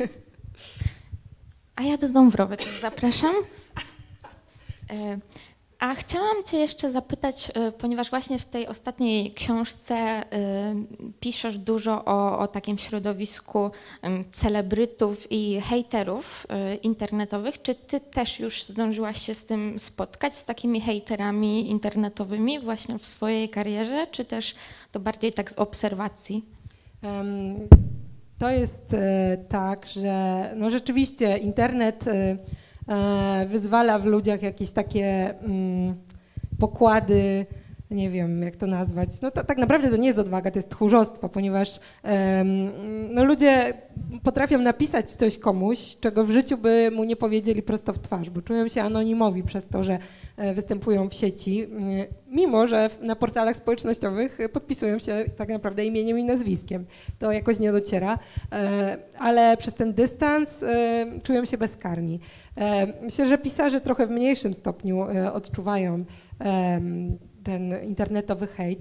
A ja do Dąbrowy też zapraszam. E, A chciałam Cię jeszcze zapytać, ponieważ właśnie w tej ostatniej książce piszesz dużo o, o takim środowisku celebrytów i hejterów internetowych. Czy Ty też już zdążyłaś się z tym spotkać, z takimi hejterami internetowymi właśnie w swojej karierze, czy też to bardziej tak z obserwacji? Um, to jest e, tak, że no rzeczywiście internet e, wyzwala w ludziach jakieś takie mm, pokłady, nie wiem jak to nazwać, no to, tak naprawdę to nie jest odwaga, to jest tchórzostwo, ponieważ um, no ludzie potrafią napisać coś komuś, czego w życiu by mu nie powiedzieli prosto w twarz, bo czują się anonimowi przez to, że występują w sieci, mimo że na portalach społecznościowych podpisują się tak naprawdę imieniem i nazwiskiem. To jakoś nie dociera, ale przez ten dystans czują się bezkarni. Myślę, że pisarze trochę w mniejszym stopniu odczuwają ten internetowy hejt.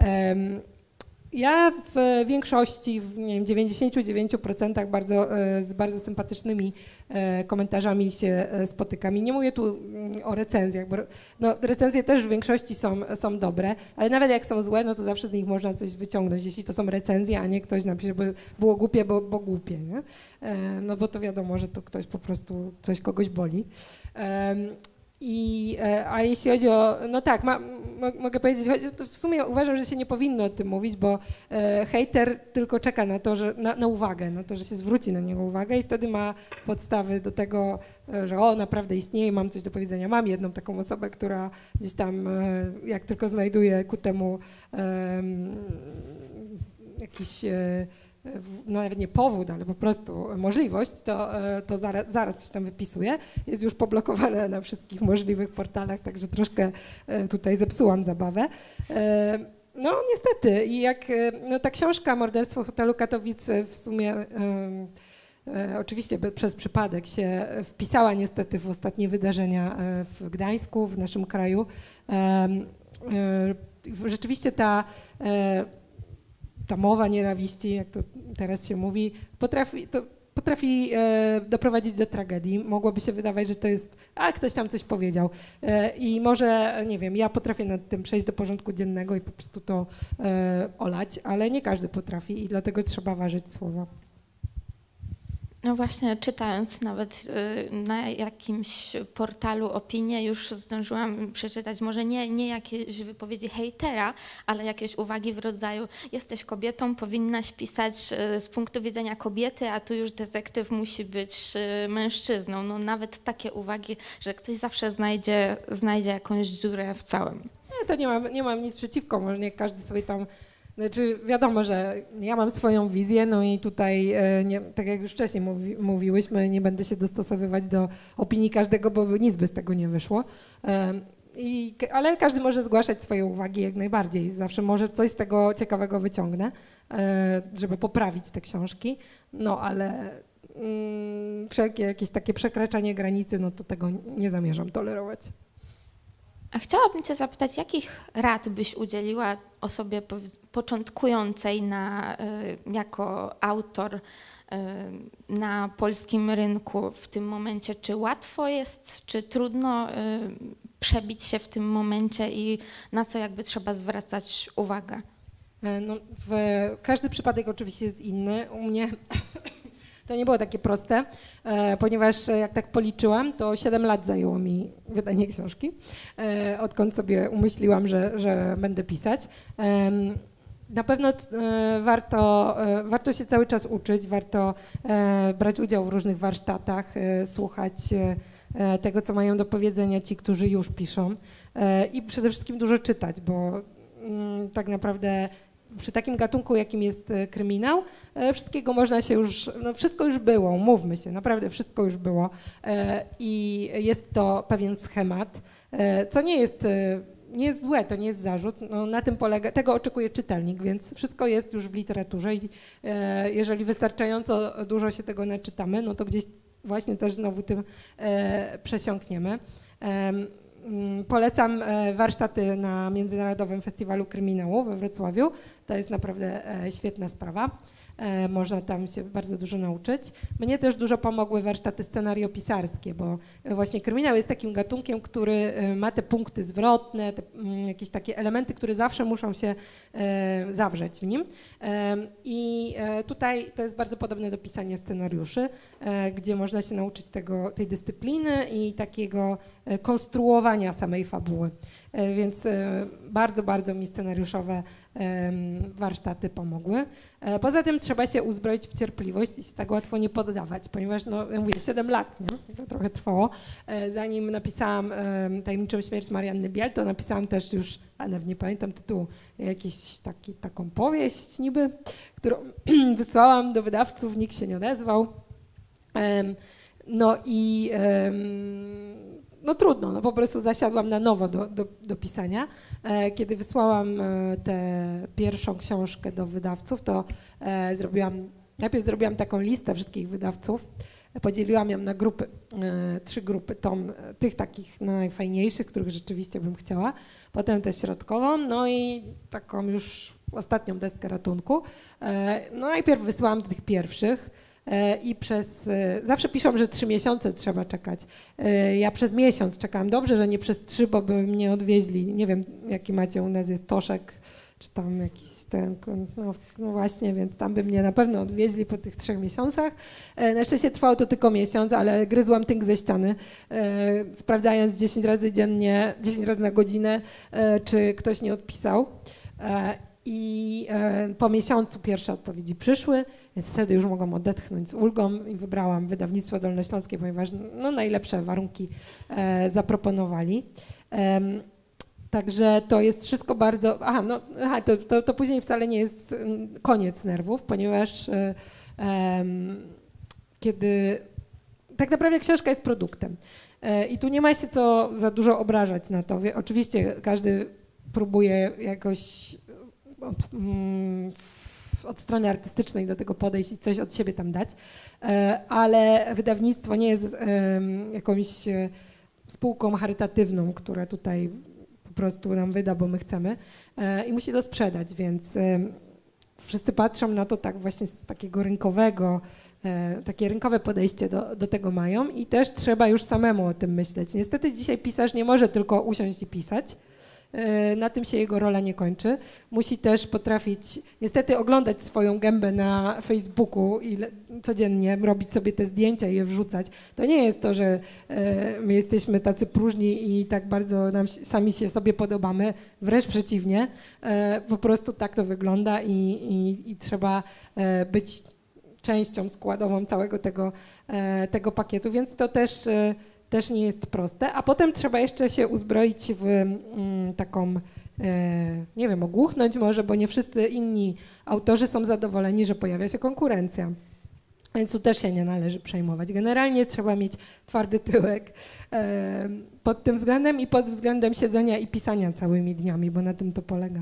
Ja w większości, w nie wiem, dziewięćdziesięciu dziewięciu procentach bardzo, z bardzo sympatycznymi komentarzami się spotykam. I nie mówię tu o recenzjach, bo no, recenzje też w większości są, są dobre, ale nawet jak są złe, no to zawsze z nich można coś wyciągnąć, jeśli to są recenzje, a nie ktoś napisze, bo było głupie, bo, bo głupie, nie? No bo to wiadomo, że to ktoś po prostu, coś kogoś boli. I, a jeśli chodzi o, no tak, ma, mo, mogę powiedzieć, w sumie uważam, że się nie powinno o tym mówić, bo e, hejter tylko czeka na to, że, na, na uwagę, na to, że się zwróci na niego uwagę i wtedy ma podstawy do tego, że o, naprawdę istnieje, mam coś do powiedzenia. Mam jedną taką osobę, która gdzieś tam, e, jak tylko znajduje ku temu e, jakiś... E, no nawet nie powód, ale po prostu możliwość, to, to zaraz, zaraz coś tam wypisuje. Jest już poblokowane na wszystkich możliwych portalach, także troszkę tutaj zepsułam zabawę. No niestety, i jak no, ta książka Morderstwo w hotelu Katowice w sumie um, oczywiście przez przypadek się wpisała niestety w ostatnie wydarzenia w Gdańsku, w naszym kraju. Um, rzeczywiście ta ta mowa nienawiści, jak to teraz się mówi, potrafi, to potrafi e, doprowadzić do tragedii. Mogłoby się wydawać, że to jest, a ktoś tam coś powiedział. E, I może, nie wiem, ja potrafię nad tym przejść do porządku dziennego i po prostu to e, olać, ale nie każdy potrafi i dlatego trzeba ważyć słowa. No właśnie, czytając nawet na jakimś portalu opinię, już zdążyłam przeczytać może nie, nie jakieś wypowiedzi hejtera, ale jakieś uwagi w rodzaju jesteś kobietą, powinnaś pisać z punktu widzenia kobiety, a tu już detektyw musi być mężczyzną. No nawet takie uwagi, że ktoś zawsze znajdzie, znajdzie jakąś dziurę w całym. Nie, to nie mam, nie mam nic przeciwko, może nie każdy sobie tam... Znaczy wiadomo, że ja mam swoją wizję, no i tutaj, nie, tak jak już wcześniej mówi, mówiłyśmy, nie będę się dostosowywać do opinii każdego, bo nic by z tego nie wyszło. I, ale każdy może zgłaszać swoje uwagi jak najbardziej. Zawsze może coś z tego ciekawego wyciągnę, żeby poprawić te książki, no ale mm, wszelkie jakieś takie przekraczanie granicy, no to tego nie zamierzam tolerować. A chciałabym cię zapytać, jakich rad byś udzieliła osobie początkującej na, jako autor na polskim rynku w tym momencie? Czy łatwo jest, czy trudno przebić się w tym momencie i na co jakby trzeba zwracać uwagę? No, w, każdy przypadek oczywiście jest inny. U mnie to nie było takie proste, e, ponieważ jak tak policzyłam, to siedem lat zajęło mi wydanie książki, e, odkąd sobie umyśliłam, że, że będę pisać. E, na pewno e, warto, e, warto się cały czas uczyć, warto e, brać udział w różnych warsztatach, e, słuchać e, tego, co mają do powiedzenia ci, którzy już piszą e, i przede wszystkim dużo czytać, bo mm, tak naprawdę przy takim gatunku, jakim jest kryminał, wszystkiego można się już, no wszystko już było, mówmy się, naprawdę wszystko już było i jest to pewien schemat, co nie jest, nie jest złe, to nie jest zarzut, no na tym polega, tego oczekuje czytelnik, więc wszystko jest już w literaturze i jeżeli wystarczająco dużo się tego naczytamy, no to gdzieś właśnie też znowu tym przesiąkniemy. Polecam warsztaty na Międzynarodowym Festiwalu Kryminału we Wrocławiu. To jest naprawdę świetna sprawa. Można tam się bardzo dużo nauczyć. Mnie też dużo pomogły warsztaty scenariopisarskie, bo właśnie kryminał jest takim gatunkiem, który ma te punkty zwrotne, te, jakieś takie elementy, które zawsze muszą się zawrzeć w nim. I tutaj to jest bardzo podobne do pisania scenariuszy, gdzie można się nauczyć tego, tej dyscypliny i takiego konstruowania samej fabuły. Więc bardzo, bardzo mi scenariuszowe warsztaty pomogły. Poza tym trzeba się uzbroić w cierpliwość i się tak łatwo nie poddawać, ponieważ, no ja mówię, siedem lat, nie? To trochę trwało. Zanim napisałam Tajemniczą śmierć Marianny Biel, to napisałam też już, a nawet nie pamiętam tytułu, jakiś taki, taką powieść niby, którą wysłałam do wydawców, nikt się nie odezwał. No i no trudno, no po prostu zasiadłam na nowo do, do, do pisania. E, kiedy wysłałam e, tę pierwszą książkę do wydawców, to e, zrobiłam, najpierw zrobiłam taką listę wszystkich wydawców, podzieliłam ją na grupy, e, trzy grupy, tą, tych takich najfajniejszych, których rzeczywiście bym chciała, potem tę środkową, no i taką już ostatnią deskę ratunku. E, no najpierw wysłałam do tych pierwszych, i przez, zawsze piszą, że trzy miesiące trzeba czekać. Ja przez miesiąc czekałam. Dobrze, że nie przez trzy, bo by mnie odwieźli. Nie wiem, jaki macie u nas jest Toszek, czy tam jakiś ten, no, no właśnie, więc tam by mnie na pewno odwieźli po tych trzech miesiącach. Na szczęście trwało to tylko miesiąc, ale gryzłam tynk ze ściany, sprawdzając dziesięć razy dziennie, dziesięć razy na godzinę, czy ktoś nie odpisał. I po miesiącu pierwsze odpowiedzi przyszły, więc wtedy już mogłam odetchnąć z ulgą i wybrałam wydawnictwo dolnośląskie, ponieważ no, najlepsze warunki zaproponowali. Także to jest wszystko bardzo... Aha, no, aha to, to, to później wcale nie jest koniec nerwów, ponieważ um, kiedy... Tak naprawdę książka jest produktem e, i tu nie ma się co za dużo obrażać na to. Wie, oczywiście każdy próbuje jakoś od, um, od strony artystycznej do tego podejść i coś od siebie tam dać, e, ale wydawnictwo nie jest e, jakąś e, spółką charytatywną, która tutaj po prostu nam wyda, bo my chcemy e, i musi to sprzedać, więc e, wszyscy patrzą na to tak właśnie z takiego rynkowego, e, takie rynkowe podejście do, do tego mają i też trzeba już samemu o tym myśleć. Niestety dzisiaj pisarz nie może tylko usiąść i pisać, e, na tym się jego rola nie kończy. Musi też potrafić niestety oglądać swoją gębę na Facebooku i le, codziennie robić sobie te zdjęcia i je wrzucać. To nie jest to, że e, my jesteśmy tacy próżni i tak bardzo nam sami się sobie podobamy, wręcz przeciwnie. E, po prostu tak to wygląda i, i, i trzeba e, być częścią składową całego tego, e, tego pakietu, więc to też, e, też nie jest proste. A potem trzeba jeszcze się uzbroić w mm, taką, e, nie wiem, ogłuchnąć może, bo nie wszyscy inni autorzy są zadowoleni, że pojawia się konkurencja. Więc tu też się nie należy przejmować. Generalnie trzeba mieć twardy tyłek e, pod tym względem i pod względem siedzenia i pisania całymi dniami, bo na tym to polega.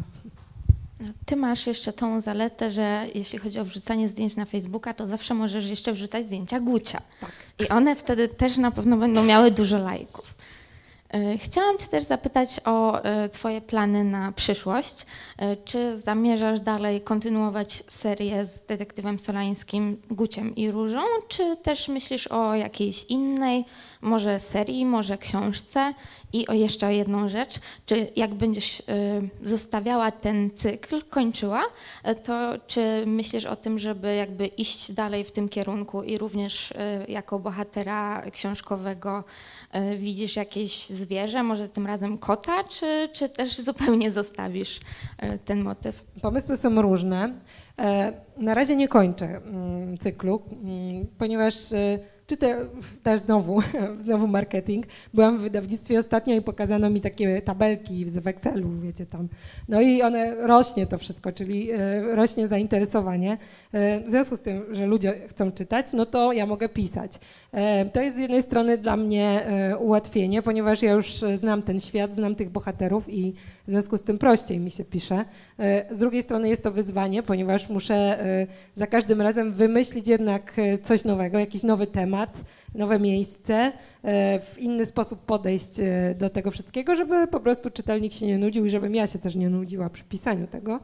Ty masz jeszcze tą zaletę, że jeśli chodzi o wrzucanie zdjęć na Facebooka, to zawsze możesz jeszcze wrzucać zdjęcia Gucia. Tak. I one wtedy też na pewno będą miały dużo lajków. Chciałam cię też zapytać o twoje plany na przyszłość. Czy zamierzasz dalej kontynuować serię z detektywem solańskim, Guciem i Różą, czy też myślisz o jakiejś innej, może serii, może książce? I o jeszcze jedną rzecz, czy jak będziesz zostawiała ten cykl, kończyła, to czy myślisz o tym, żeby jakby iść dalej w tym kierunku i również jako bohatera książkowego widzisz jakieś zwierzę, może tym razem kota, czy, czy też zupełnie zostawisz ten motyw? Pomysły są różne. Na razie nie kończę cyklu, ponieważ czy te, też znowu, znowu marketing. Byłam w wydawnictwie ostatnio i pokazano mi takie tabelki w Excelu, wiecie tam. No i one rośnie to wszystko, czyli rośnie zainteresowanie. W związku z tym, że ludzie chcą czytać, no to ja mogę pisać. To jest z jednej strony dla mnie ułatwienie, ponieważ ja już znam ten świat, znam tych bohaterów i w związku z tym prościej mi się pisze. Z drugiej strony jest to wyzwanie, ponieważ muszę za każdym razem wymyślić jednak coś nowego, jakiś nowy temat, nowe miejsce, w inny sposób podejść do tego wszystkiego, żeby po prostu czytelnik się nie nudził i żebym ja się też nie nudziła przy pisaniu tego.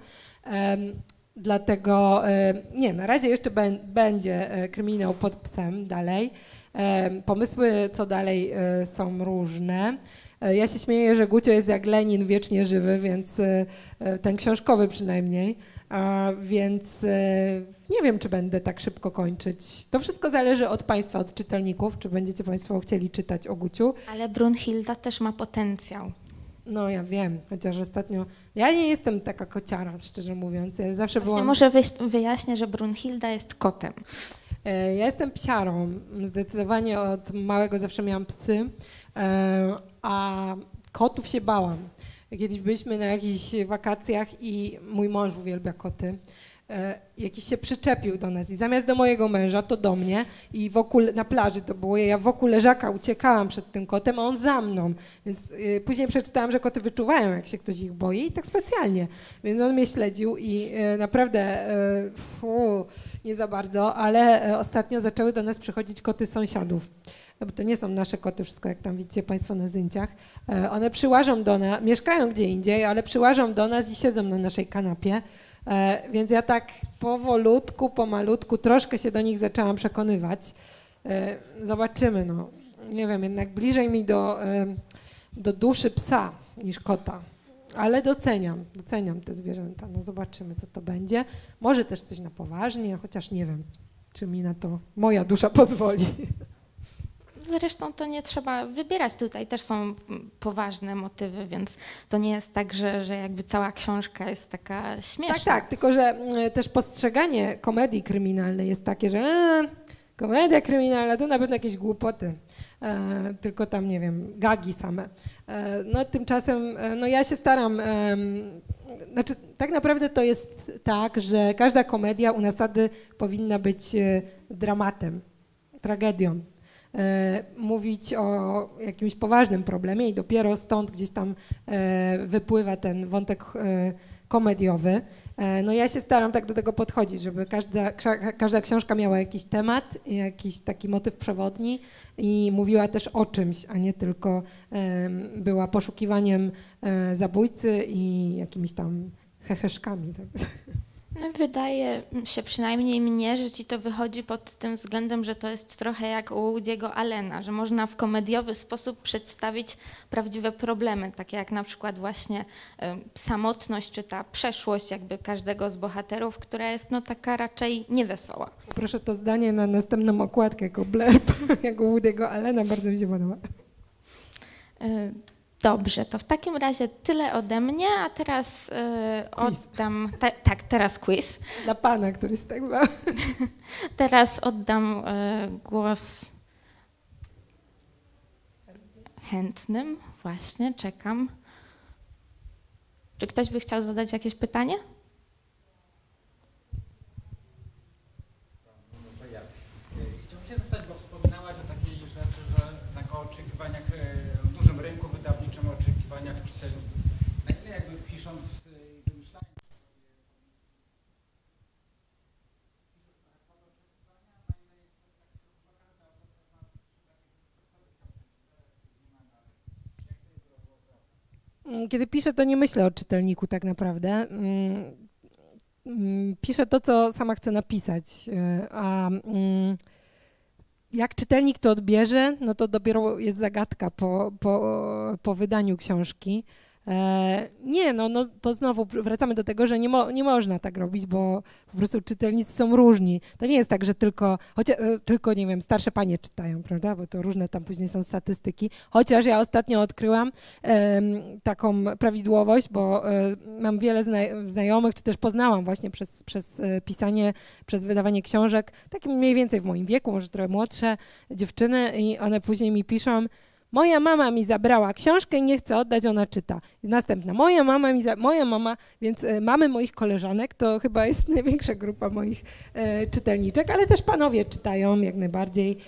Dlatego nie, na razie jeszcze będzie kryminał pod psem dalej. Pomysły co dalej są różne. Ja się śmieję, że Gucio jest jak Lenin, wiecznie żywy, więc ten książkowy przynajmniej, więc nie wiem, czy będę tak szybko kończyć. To wszystko zależy od Państwa, od czytelników, czy będziecie Państwo chcieli czytać o Guciu. Ale Brunhilda też ma potencjał. No ja wiem, chociaż ostatnio... Ja nie jestem taka kociara, szczerze mówiąc. Ja zawsze Właśnie byłam... może wyjaśnię, że Brunhilda jest kotem. Ja jestem psiarą. Zdecydowanie od małego zawsze miałam psy, a kotów się bałam. Kiedyś byliśmy na jakichś wakacjach i mój mąż uwielbia koty. Jakiś się przyczepił do nas i zamiast do mojego męża, to do mnie i wokół, na plaży to było, ja wokół leżaka uciekałam przed tym kotem, a on za mną. Więc y, później przeczytałam, że koty wyczuwają, jak się ktoś ich boi i tak specjalnie. Więc on mnie śledził i y, naprawdę y, fu, nie za bardzo, ale y, ostatnio zaczęły do nas przychodzić koty sąsiadów. Bo to nie są nasze koty, wszystko jak tam widzicie Państwo na zdjęciach. Y, one przyłażą do nas, mieszkają gdzie indziej, ale przyłażą do nas i siedzą na naszej kanapie. E, więc ja tak powolutku, pomalutku troszkę się do nich zaczęłam przekonywać. E, zobaczymy, no. Nie wiem, jednak bliżej mi do, e, do duszy psa niż kota. ale doceniam, doceniam te zwierzęta. No zobaczymy, co to będzie. Może też coś na poważnie, chociaż nie wiem, czy mi na to moja dusza pozwoli. Zresztą to nie trzeba wybierać. Tutaj też są poważne motywy, więc to nie jest tak, że, że jakby cała książka jest taka śmieszna. Tak, tak, tylko że też postrzeganie komedii kryminalnej jest takie, że e, komedia kryminalna to na pewno jakieś głupoty. E, tylko tam, nie wiem, gagi same. E, no tymczasem, e, no ja się staram, e, znaczy tak naprawdę to jest tak, że każda komedia u nasady powinna być e, dramatem, tragedią. E, mówić o jakimś poważnym problemie i dopiero stąd gdzieś tam e, wypływa ten wątek e, komediowy. E, no ja się staram tak do tego podchodzić, żeby każda, każda książka miała jakiś temat, jakiś taki motyw przewodni i mówiła też o czymś, a nie tylko e, była poszukiwaniem e, zabójcy i jakimiś tam heheszkami. Tak. No, wydaje się przynajmniej mnie, że ci to wychodzi pod tym względem, że to jest trochę jak u Woody'ego Allena, że można w komediowy sposób przedstawić prawdziwe problemy, takie jak na przykład właśnie y, samotność czy ta przeszłość jakby każdego z bohaterów, która jest no taka raczej niewesoła. Proszę to zdanie na następną okładkę jako blurb, jak u Woody'ego Allena, bardzo mi się podoba. Y, Dobrze, to w takim razie tyle ode mnie, a teraz y, oddam, ta, tak, teraz quiz. Dla pana, który jest tak ma. Teraz oddam y, głos chętnym, właśnie, czekam. Czy ktoś by chciał zadać jakieś pytanie? Chciałbym się zapytać, bo wspominałaś o takiej rzeczy, że tak o oczekiwaniach w dużym rynku wydawniczym, o oczekiwaniach czytelników. Na ile jakby pisząc i wymyślając Kiedy piszę, to nie myślę o czytelniku tak naprawdę. Piszę to, co sama chcę napisać, a jak czytelnik to odbierze, no to dopiero jest zagadka po, po, po wydaniu książki. E, nie, no, no to znowu wracamy do tego, że nie, mo, nie można tak robić, bo po prostu czytelnicy są różni. To nie jest tak, że tylko, chociaż, tylko, nie wiem, starsze panie czytają, prawda, bo to różne tam później są statystyki. Chociaż ja ostatnio odkryłam e, taką prawidłowość, bo e, mam wiele zna, znajomych, czy też poznałam właśnie przez, przez pisanie, przez wydawanie książek, takim mniej więcej w moim wieku, może trochę młodsze dziewczyny i one później mi piszą: moja mama mi zabrała książkę i nie chce oddać, ona czyta. Następna, moja mama mi za... moja mama, więc y, mamy moich koleżanek, to chyba jest największa grupa moich y, czytelniczek, ale też panowie czytają jak najbardziej. Y,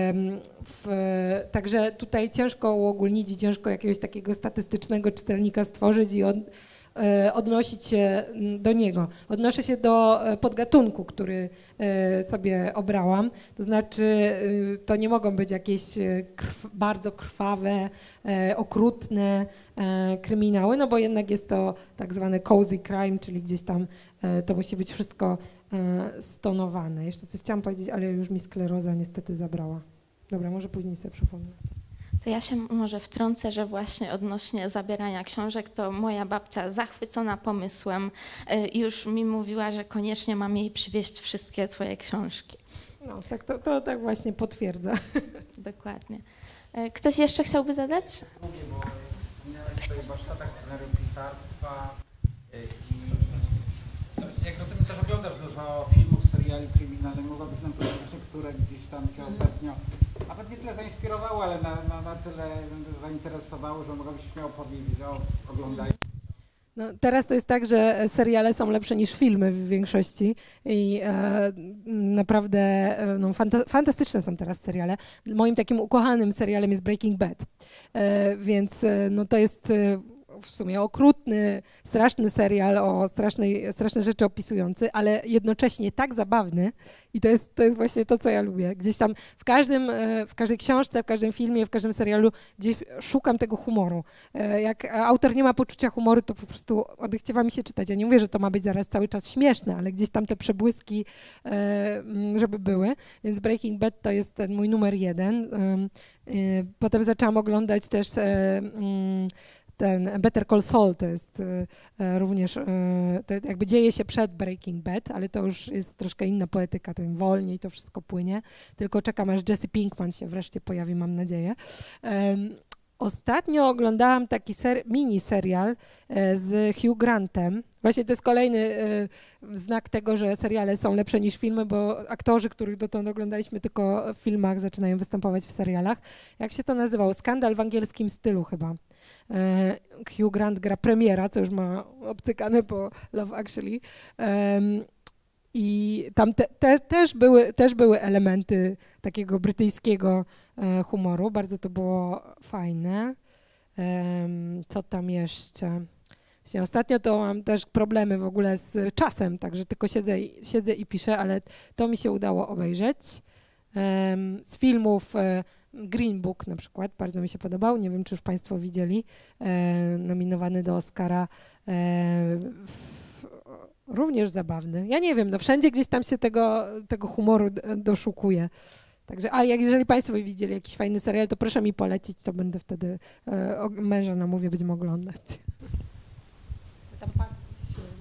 w, także tutaj ciężko uogólnić i ciężko jakiegoś takiego statystycznego czytelnika stworzyć i od, y, odnosić się do niego. Odnoszę się do podgatunku, który y, sobie obrałam, to znaczy y, to nie mogą być jakieś krw, bardzo krwawe, y, okrutne y, kryminały, no bo jednak jest to tak zwany cozy crime, czyli gdzieś tam y, to musi być wszystko y, stonowane. Jeszcze coś chciałam powiedzieć, ale już mi skleroza niestety zabrała. Dobra, może później sobie przypomnę. To ja się może wtrącę, że właśnie odnośnie zabierania książek, to moja babcia zachwycona pomysłem y, już mi mówiła, że koniecznie mam jej przywieźć wszystkie twoje książki. No, tak, to, to tak właśnie potwierdza. Dokładnie. Y, ktoś jeszcze chciałby zadać? Mówię, bo wspominałaś tutaj o warsztatach scenariupisarstwa i no, jak rozumiem, też oglądasz dużo filmów, seriali kryminalnych. Mogłabyś nam powiedzieć, które gdzieś tam cię ostatnio nawet nie tyle zainspirowało, ale na, na, na tyle zainteresowało, że mogłabyś śmiało powiedzieć o oglądaniu. No, teraz to jest tak, że seriale są lepsze niż filmy w większości i e, naprawdę e, no, fanta fantastyczne są teraz seriale. Moim takim ukochanym serialem jest Breaking Bad, e, więc e, no, to jest e, w sumie okrutny, straszny serial o strasznej, straszne rzeczy opisujący, ale jednocześnie tak zabawny i to jest, to jest właśnie to, co ja lubię. Gdzieś tam w każdym, w każdej książce, w każdym filmie, w każdym serialu gdzieś szukam tego humoru. Jak autor nie ma poczucia humoru, to po prostu odechciewa mi się czytać. Ja nie mówię, że to ma być zaraz cały czas śmieszne, ale gdzieś tam te przebłyski, żeby były. Więc Breaking Bad to jest ten mój numer jeden. Potem zaczęłam oglądać też ten Better Call Saul to jest również, to jakby dzieje się przed Breaking Bad, ale to już jest troszkę inna poetyka, to im wolniej to wszystko płynie. Tylko czekam, aż Jesse Pinkman się wreszcie pojawi, mam nadzieję. Ostatnio oglądałam taki ser- mini serial z Hugh Grantem. Właśnie to jest kolejny znak tego, że seriale są lepsze niż filmy, bo aktorzy, których dotąd oglądaliśmy tylko w filmach, zaczynają występować w serialach. Jak się to nazywało? Skandal w angielskim stylu chyba. Hugh Grant gra premiera, co już ma obcykane po Love Actually. I tam te, te, też, były, też były elementy takiego brytyjskiego e, humoru. Bardzo to było fajne. Um, co tam jeszcze? Właśnie ostatnio to mam też problemy w ogóle z czasem, także tylko siedzę i, siedzę i piszę, ale to mi się udało obejrzeć. Um, z filmów e, Green Book na przykład, bardzo mi się podobał. Nie wiem, czy już Państwo widzieli. E, nominowany do Oscara. E, w, Również zabawny. Ja nie wiem, no wszędzie gdzieś tam się tego, tego humoru doszukuje. Także, a jak jeżeli Państwo widzieli jakiś fajny serial, to proszę mi polecić, to będę wtedy e, męża namówię, będziemy oglądać. Tam patrzeć się.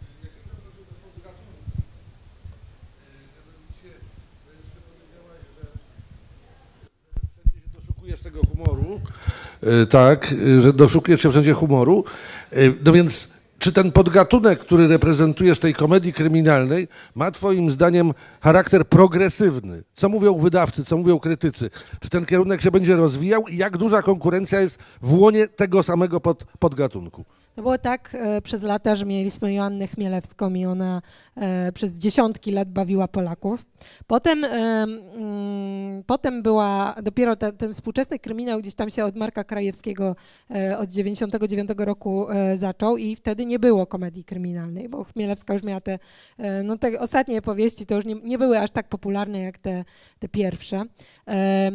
Wszędzie się doszukujesz tego humoru. E, tak, że doszukujesz się wszędzie humoru. E, no więc czy ten podgatunek, który reprezentujesz tej komedii kryminalnej, ma twoim zdaniem charakter progresywny? Co mówią wydawcy, co mówią krytycy? Czy ten kierunek się będzie rozwijał i jak duża konkurencja jest w łonie tego samego pod, podgatunku? To było tak e, przez lata, że mieliśmy Joannę Chmielewską i ona e, przez dziesiątki lat bawiła Polaków. Potem, e, mm, potem była dopiero ta, ten współczesny kryminał gdzieś tam się od Marka Krajewskiego e, od dziewięćdziesiątego dziewiątego roku e, zaczął i wtedy nie było komedii kryminalnej, bo Chmielewska już miała te, e, no te ostatnie powieści, to już nie, nie były aż tak popularne jak te, te pierwsze. E,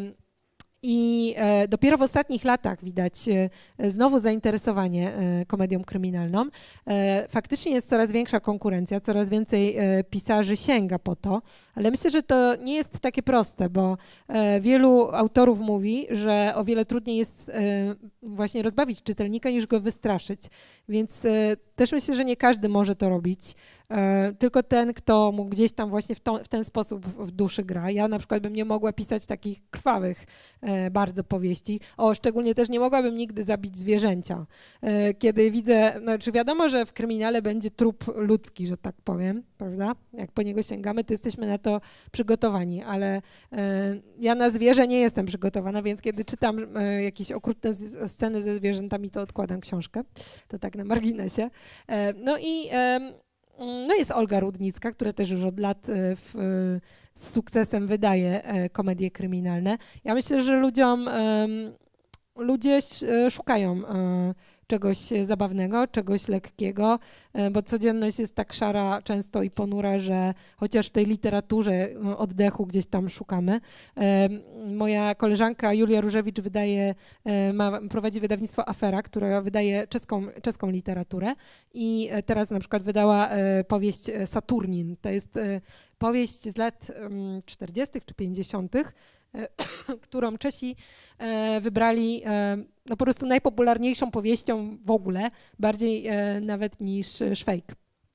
I e, dopiero w ostatnich latach widać e, znowu zainteresowanie e, komedią kryminalną. E, faktycznie jest coraz większa konkurencja, coraz więcej e, pisarzy sięga po to, ale myślę, że to nie jest takie proste, bo e, wielu autorów mówi, że o wiele trudniej jest e, właśnie rozbawić czytelnika niż go wystraszyć. Więc e, też myślę, że nie każdy może to robić, e, tylko ten, kto mu gdzieś tam właśnie w, to, w ten sposób w duszy gra. Ja na przykład bym nie mogła pisać takich krwawych e, bardzo powieści. O, szczególnie też nie mogłabym nigdy zabić zwierzęcia. E, kiedy widzę, znaczy wiadomo, że w kryminale będzie trup ludzki, że tak powiem, prawda? Jak po niego sięgamy, to jesteśmy na to przygotowani, ale e, ja na zwierzę nie jestem przygotowana, więc kiedy czytam e, jakieś okrutne z, sceny ze zwierzętami, to odkładam książkę. To tak na marginesie. E, no i e, no jest Olga Rudnicka, która też już od lat e, w, z sukcesem wydaje e, komedie kryminalne. Ja myślę, że ludziom e, ludzie szukają e, czegoś zabawnego, czegoś lekkiego, bo codzienność jest tak szara często i ponura, że chociaż w tej literaturze oddechu gdzieś tam szukamy. Moja koleżanka Julia Różewicz wydaje, ma, prowadzi wydawnictwo Afera, które wydaje czeską, czeską literaturę i teraz na przykład wydała powieść Saturnin. To jest powieść z lat czterdziestych czy pięćdziesiątych, którą Czesi wybrali no po prostu najpopularniejszą powieścią w ogóle, bardziej nawet niż Szwejk.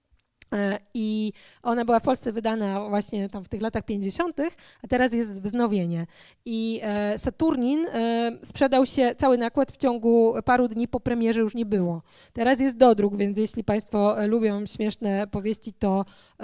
I ona była w Polsce wydana właśnie tam w tych latach pięćdziesiątych, a teraz jest wznowienie. I Saturnin sprzedał się, cały nakład w ciągu paru dni po premierze już nie było. Teraz jest dodruk, więc jeśli Państwo lubią śmieszne powieści, to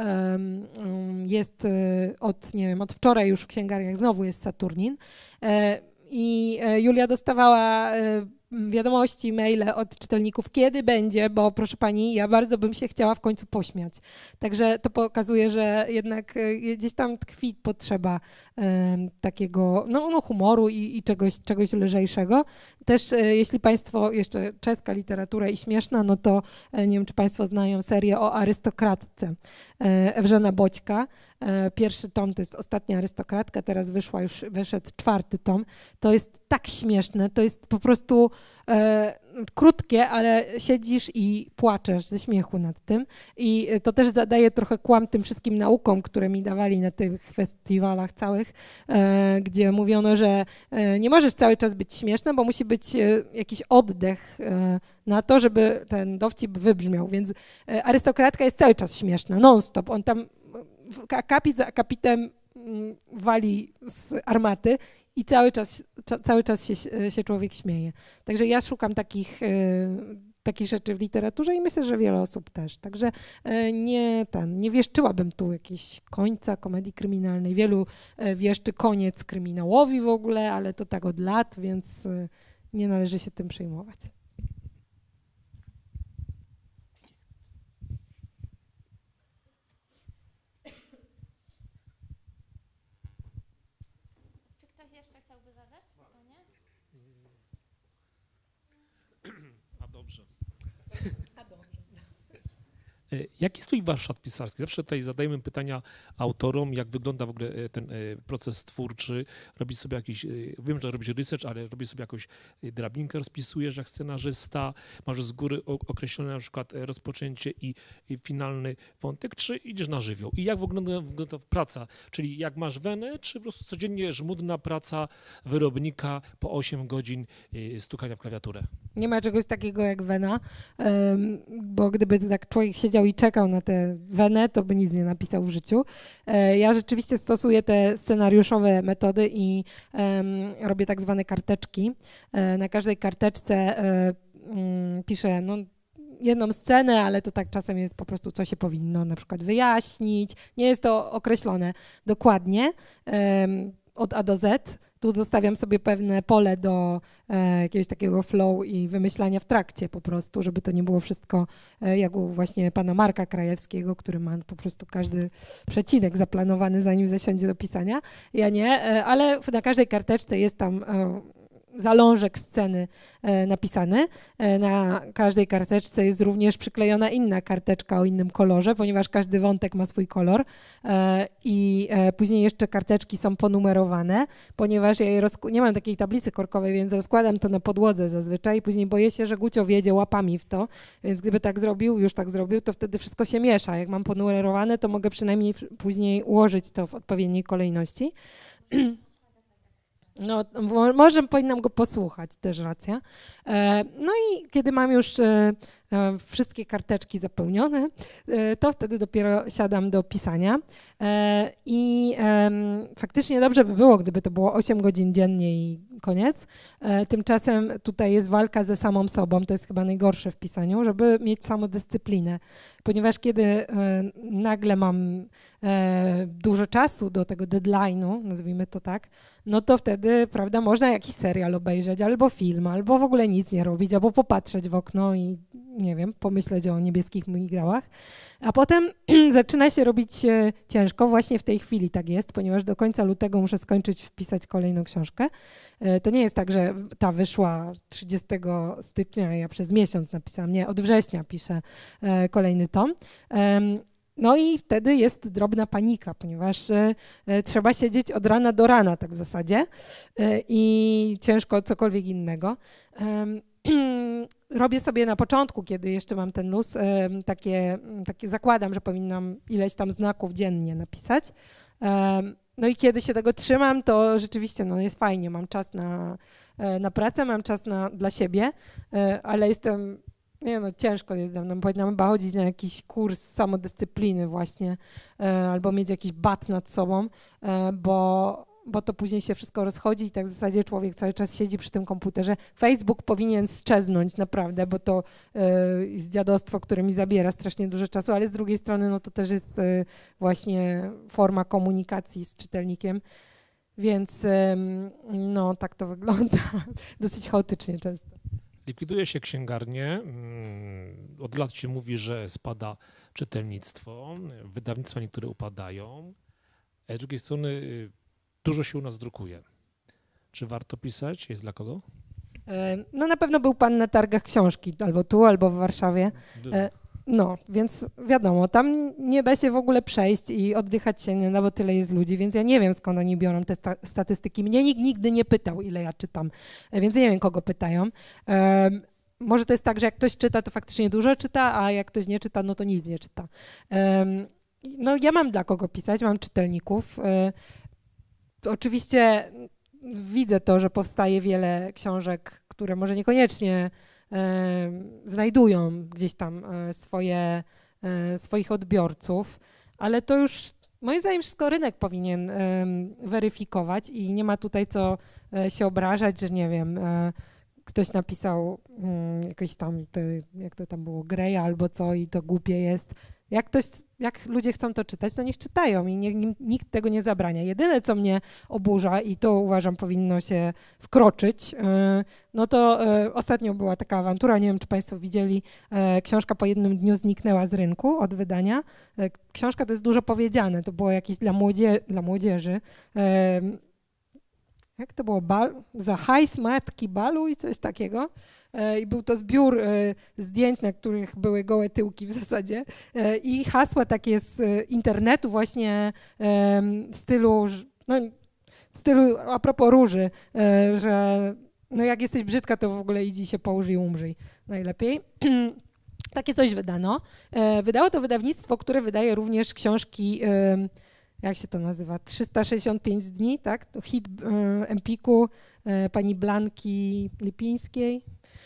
jest od, nie wiem, od wczoraj już w księgarniach znowu jest Saturnin. I Julia dostawała wiadomości, maile od czytelników, kiedy będzie, bo proszę pani, ja bardzo bym się chciała w końcu pośmiać. Także to pokazuje, że jednak gdzieś tam tkwi potrzeba um, takiego no, no, humoru i, i czegoś, czegoś lżejszego. Też jeśli Państwo, jeszcze czeska literatura i śmieszna, no to nie wiem, czy Państwo znają serię o arystokratce Ewżena Boćka. Pierwszy tom to jest Ostatnia arystokratka, teraz wyszła już, wyszedł czwarty tom. To jest tak śmieszne, to jest po prostu e, krótkie, ale siedzisz i płaczesz ze śmiechu nad tym. I to też zadaje trochę kłam tym wszystkim naukom, które mi dawali na tych festiwalach całych, e, gdzie mówiono, że e, nie możesz cały czas być śmieszna, bo musi być e, jakiś oddech e, na to, żeby ten dowcip wybrzmiał. Więc e, arystokratka jest cały czas śmieszna, non-stop. On tam akapit za akapitem mm, wali z armaty i cały czas, cza, cały czas się, się człowiek śmieje. Także ja szukam takich, e, takich rzeczy w literaturze i myślę, że wiele osób też. Także e, nie, ten, nie wieszczyłabym tu jakiegoś końca komedii kryminalnej. Wielu e, wieszczy koniec kryminałowi w ogóle, ale to tak od lat, więc e, nie należy się tym przejmować. Czy ktoś jeszcze chciałby zadać pytanie? A dobrze. Jaki jest twój warsztat pisarski? Zawsze tutaj zadajemy pytania autorom, jak wygląda w ogóle ten proces twórczy. Robisz sobie jakiś, wiem, że robisz research, ale robisz sobie jakąś drabinkę, rozpisujesz jak scenarzysta, masz z góry określone na przykład rozpoczęcie i, i finalny wątek, czy idziesz na żywioł? I jak wygląda, wygląda praca? Czyli jak masz wenę, czy po prostu codziennie żmudna praca wyrobnika po osiem godzin stukania w klawiaturę? Nie ma czegoś takiego jak wena, bo gdyby tak człowiek siedział i czekał na tę wenę, to by nic nie napisał w życiu. Ja rzeczywiście stosuję te scenariuszowe metody i robię tak zwane karteczki. Na każdej karteczce piszę no, jedną scenę, ale to tak czasem jest po prostu, co się powinno na przykład wyjaśnić. Nie jest to określone dokładnie od A do Z. Tu zostawiam sobie pewne pole do e, jakiegoś takiego flow i wymyślania w trakcie po prostu, żeby to nie było wszystko e, jak u właśnie pana Marka Krajewskiego, który ma po prostu każdy przecinek zaplanowany, zanim zasiądzie do pisania. Ja nie, e, ale na każdej karteczce jest tam e, zalążek sceny e, napisany. E, na każdej karteczce jest również przyklejona inna karteczka o innym kolorze, ponieważ każdy wątek ma swój kolor e, i e, później jeszcze karteczki są ponumerowane, ponieważ ja je rozk- nie mam takiej tablicy korkowej, więc rozkładam to na podłodze zazwyczaj i później boję się, że Gucio wjedzie łapami w to, więc gdyby tak zrobił, już tak zrobił, to wtedy wszystko się miesza. Jak mam ponumerowane, to mogę przynajmniej później ułożyć to w odpowiedniej kolejności. No, może powinnam go posłuchać, też racja. No i kiedy mam już wszystkie karteczki zapełnione, to wtedy dopiero siadam do pisania. I faktycznie dobrze by było, gdyby to było osiem godzin dziennie i koniec. Tymczasem tutaj jest walka ze samą sobą, to jest chyba najgorsze w pisaniu, żeby mieć samodyscyplinę. Ponieważ kiedy nagle mam dużo czasu do tego deadline'u, nazwijmy to tak, no to wtedy, prawda, można jakiś serial obejrzeć, albo film, albo w ogóle nic nie robić, albo popatrzeć w okno i nie wiem, pomyśleć o niebieskich migdałach. A potem zaczyna się robić ciężko, właśnie w tej chwili tak jest, ponieważ do końca lutego muszę skończyć pisać kolejną książkę. To nie jest tak, że ta wyszła trzydziestego stycznia, ja przez miesiąc napisałam, nie, od września piszę kolejny tom. No i wtedy jest drobna panika, ponieważ e, trzeba siedzieć od rana do rana tak w zasadzie e, i ciężko cokolwiek innego. E, robię sobie na początku, kiedy jeszcze mam ten luz, e, takie, takie zakładam, że powinnam ileś tam znaków dziennie napisać. E, no i kiedy się tego trzymam, to rzeczywiście no, jest fajnie, mam czas na, na pracę, mam czas na, dla siebie, e, ale jestem... Nie no, ciężko jest ze mną, powinnam chyba chodzić na jakiś kurs samodyscypliny właśnie, e, albo mieć jakiś bat nad sobą, e, bo, bo to później się wszystko rozchodzi i tak w zasadzie człowiek cały czas siedzi przy tym komputerze. Facebook powinien strzeznąć naprawdę, bo to e, jest dziadostwo, które mi zabiera strasznie dużo czasu, ale z drugiej strony no to też jest e, właśnie forma komunikacji z czytelnikiem, więc e, no tak to wygląda dosyć chaotycznie często. Likwiduje się księgarnię, od lat się mówi, że spada czytelnictwo, wydawnictwa niektóre upadają, a z drugiej strony dużo się u nas drukuje. Czy warto pisać? Jest dla kogo? No na pewno był pan na targach książki, albo tu, albo w Warszawie. Był. No, więc wiadomo, tam nie da się w ogóle przejść i oddychać się nie da, bo tyle jest ludzi, więc ja nie wiem, skąd oni biorą te sta- statystyki. Mnie nikt nigdy nie pytał, ile ja czytam, e, więc nie wiem, kogo pytają. Um, może to jest tak, że jak ktoś czyta, to faktycznie dużo czyta, a jak ktoś nie czyta, no to nic nie czyta. Um, no ja mam dla kogo pisać, mam czytelników. E, oczywiście widzę to, że powstaje wiele książek, które może niekoniecznie e, znajdują gdzieś tam e, swoje, e, swoich odbiorców, ale to już moim zdaniem wszystko rynek powinien e, weryfikować i nie ma tutaj co e, się obrażać, że nie wiem, e, ktoś napisał mm, jakieś tam, te, jak to tam było, Greya albo co i to głupie jest. Jak, ktoś, jak ludzie chcą to czytać, to niech czytają i niech, nikt tego nie zabrania. Jedyne, co mnie oburza i to uważam powinno się wkroczyć, no to ostatnio była taka awantura, nie wiem, czy Państwo widzieli, książka po jednym dniu zniknęła z rynku od wydania. Książka to jest dużo powiedziane, to było jakieś dla, młodzie, dla młodzieży. Jak to było? Bal, za hajs matki balu i coś takiego. I był to zbiór zdjęć, na których były gołe tyłki w zasadzie i hasła takie z internetu właśnie w stylu, no, w stylu a propos róży, że no jak jesteś brzydka, to w ogóle idź się połóż i umrzyj najlepiej. Takie coś wydano. Wydało to wydawnictwo, które wydaje również książki, jak się to nazywa, trzysta sześćdziesiąt pięć dni, tak? To hit Empiku, pani Blanki Lipińskiej.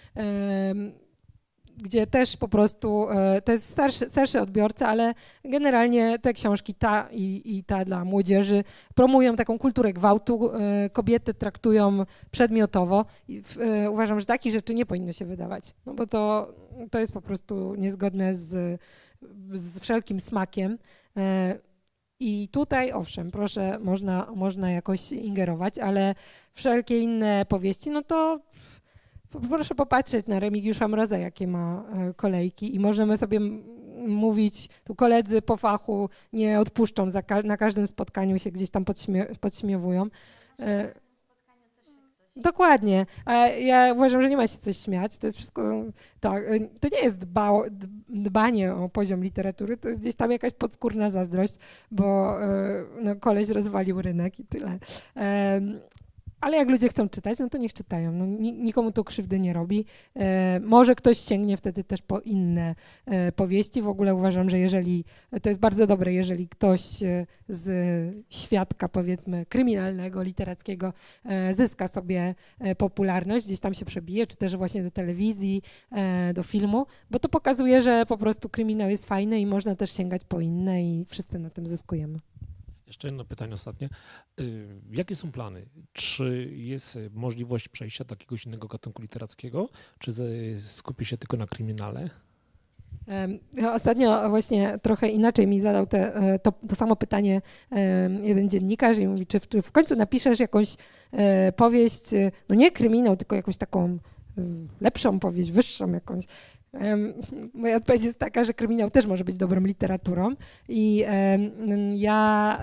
Gdzie też po prostu, to jest starszy, starszy odbiorca, ale generalnie te książki, ta i, i ta dla młodzieży, promują taką kulturę gwałtu, kobiety traktują przedmiotowo i w, uważam, że takich rzeczy nie powinno się wydawać, no bo to, to jest po prostu niezgodne z, z wszelkim smakiem. I tutaj, owszem, proszę, można, można jakoś ingerować, ale wszelkie inne powieści, no to proszę popatrzeć na Remigiusza Mroza, jakie ma kolejki i możemy sobie mówić, tu koledzy po fachu nie odpuszczą, za ka- na każdym spotkaniu się gdzieś tam podśmie- podśmiewują. E, dokładnie, a ja uważam, że nie ma się coś śmiać, to jest wszystko, tak, to nie jest dba- dbanie o poziom literatury, to jest gdzieś tam jakaś podskórna zazdrość, bo no, koleś rozwalił rynek i tyle. E, Ale jak ludzie chcą czytać, no to niech czytają. No, nikomu to krzywdy nie robi. E, może ktoś sięgnie wtedy też po inne e, powieści. W ogóle uważam, że jeżeli, to jest bardzo dobre, jeżeli ktoś e, z świadka, powiedzmy, kryminalnego, literackiego e, zyska sobie e, popularność, gdzieś tam się przebije, czy też właśnie do telewizji, e, do filmu, bo to pokazuje, że po prostu kryminał jest fajny i można też sięgać po inne i wszyscy na tym zyskujemy. Jeszcze jedno pytanie ostatnie. Jakie są plany? Czy jest możliwość przejścia do jakiegoś innego gatunku literackiego, czy skupi się tylko na kryminale? Ostatnio właśnie trochę inaczej mi zadał te, to, to samo pytanie jeden dziennikarz i mówi, czy w, w końcu napiszesz jakąś powieść, no nie kryminał, tylko jakąś taką lepszą powieść, wyższą jakąś. Moja odpowiedź jest taka, że kryminał też może być dobrą literaturą i ja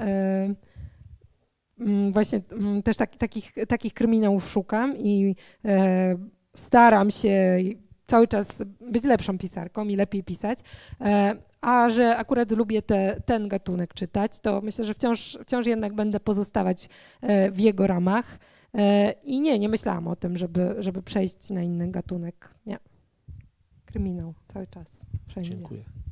właśnie też tak, takich, takich kryminałów szukam i staram się cały czas być lepszą pisarką i lepiej pisać, a że akurat lubię te, ten gatunek czytać, to myślę, że wciąż, wciąż jednak będę pozostawać w jego ramach i nie, nie myślałam o tym, żeby, żeby przejść na inny gatunek, nie. Kryminał cały czas, wszędzie. Dziękuję.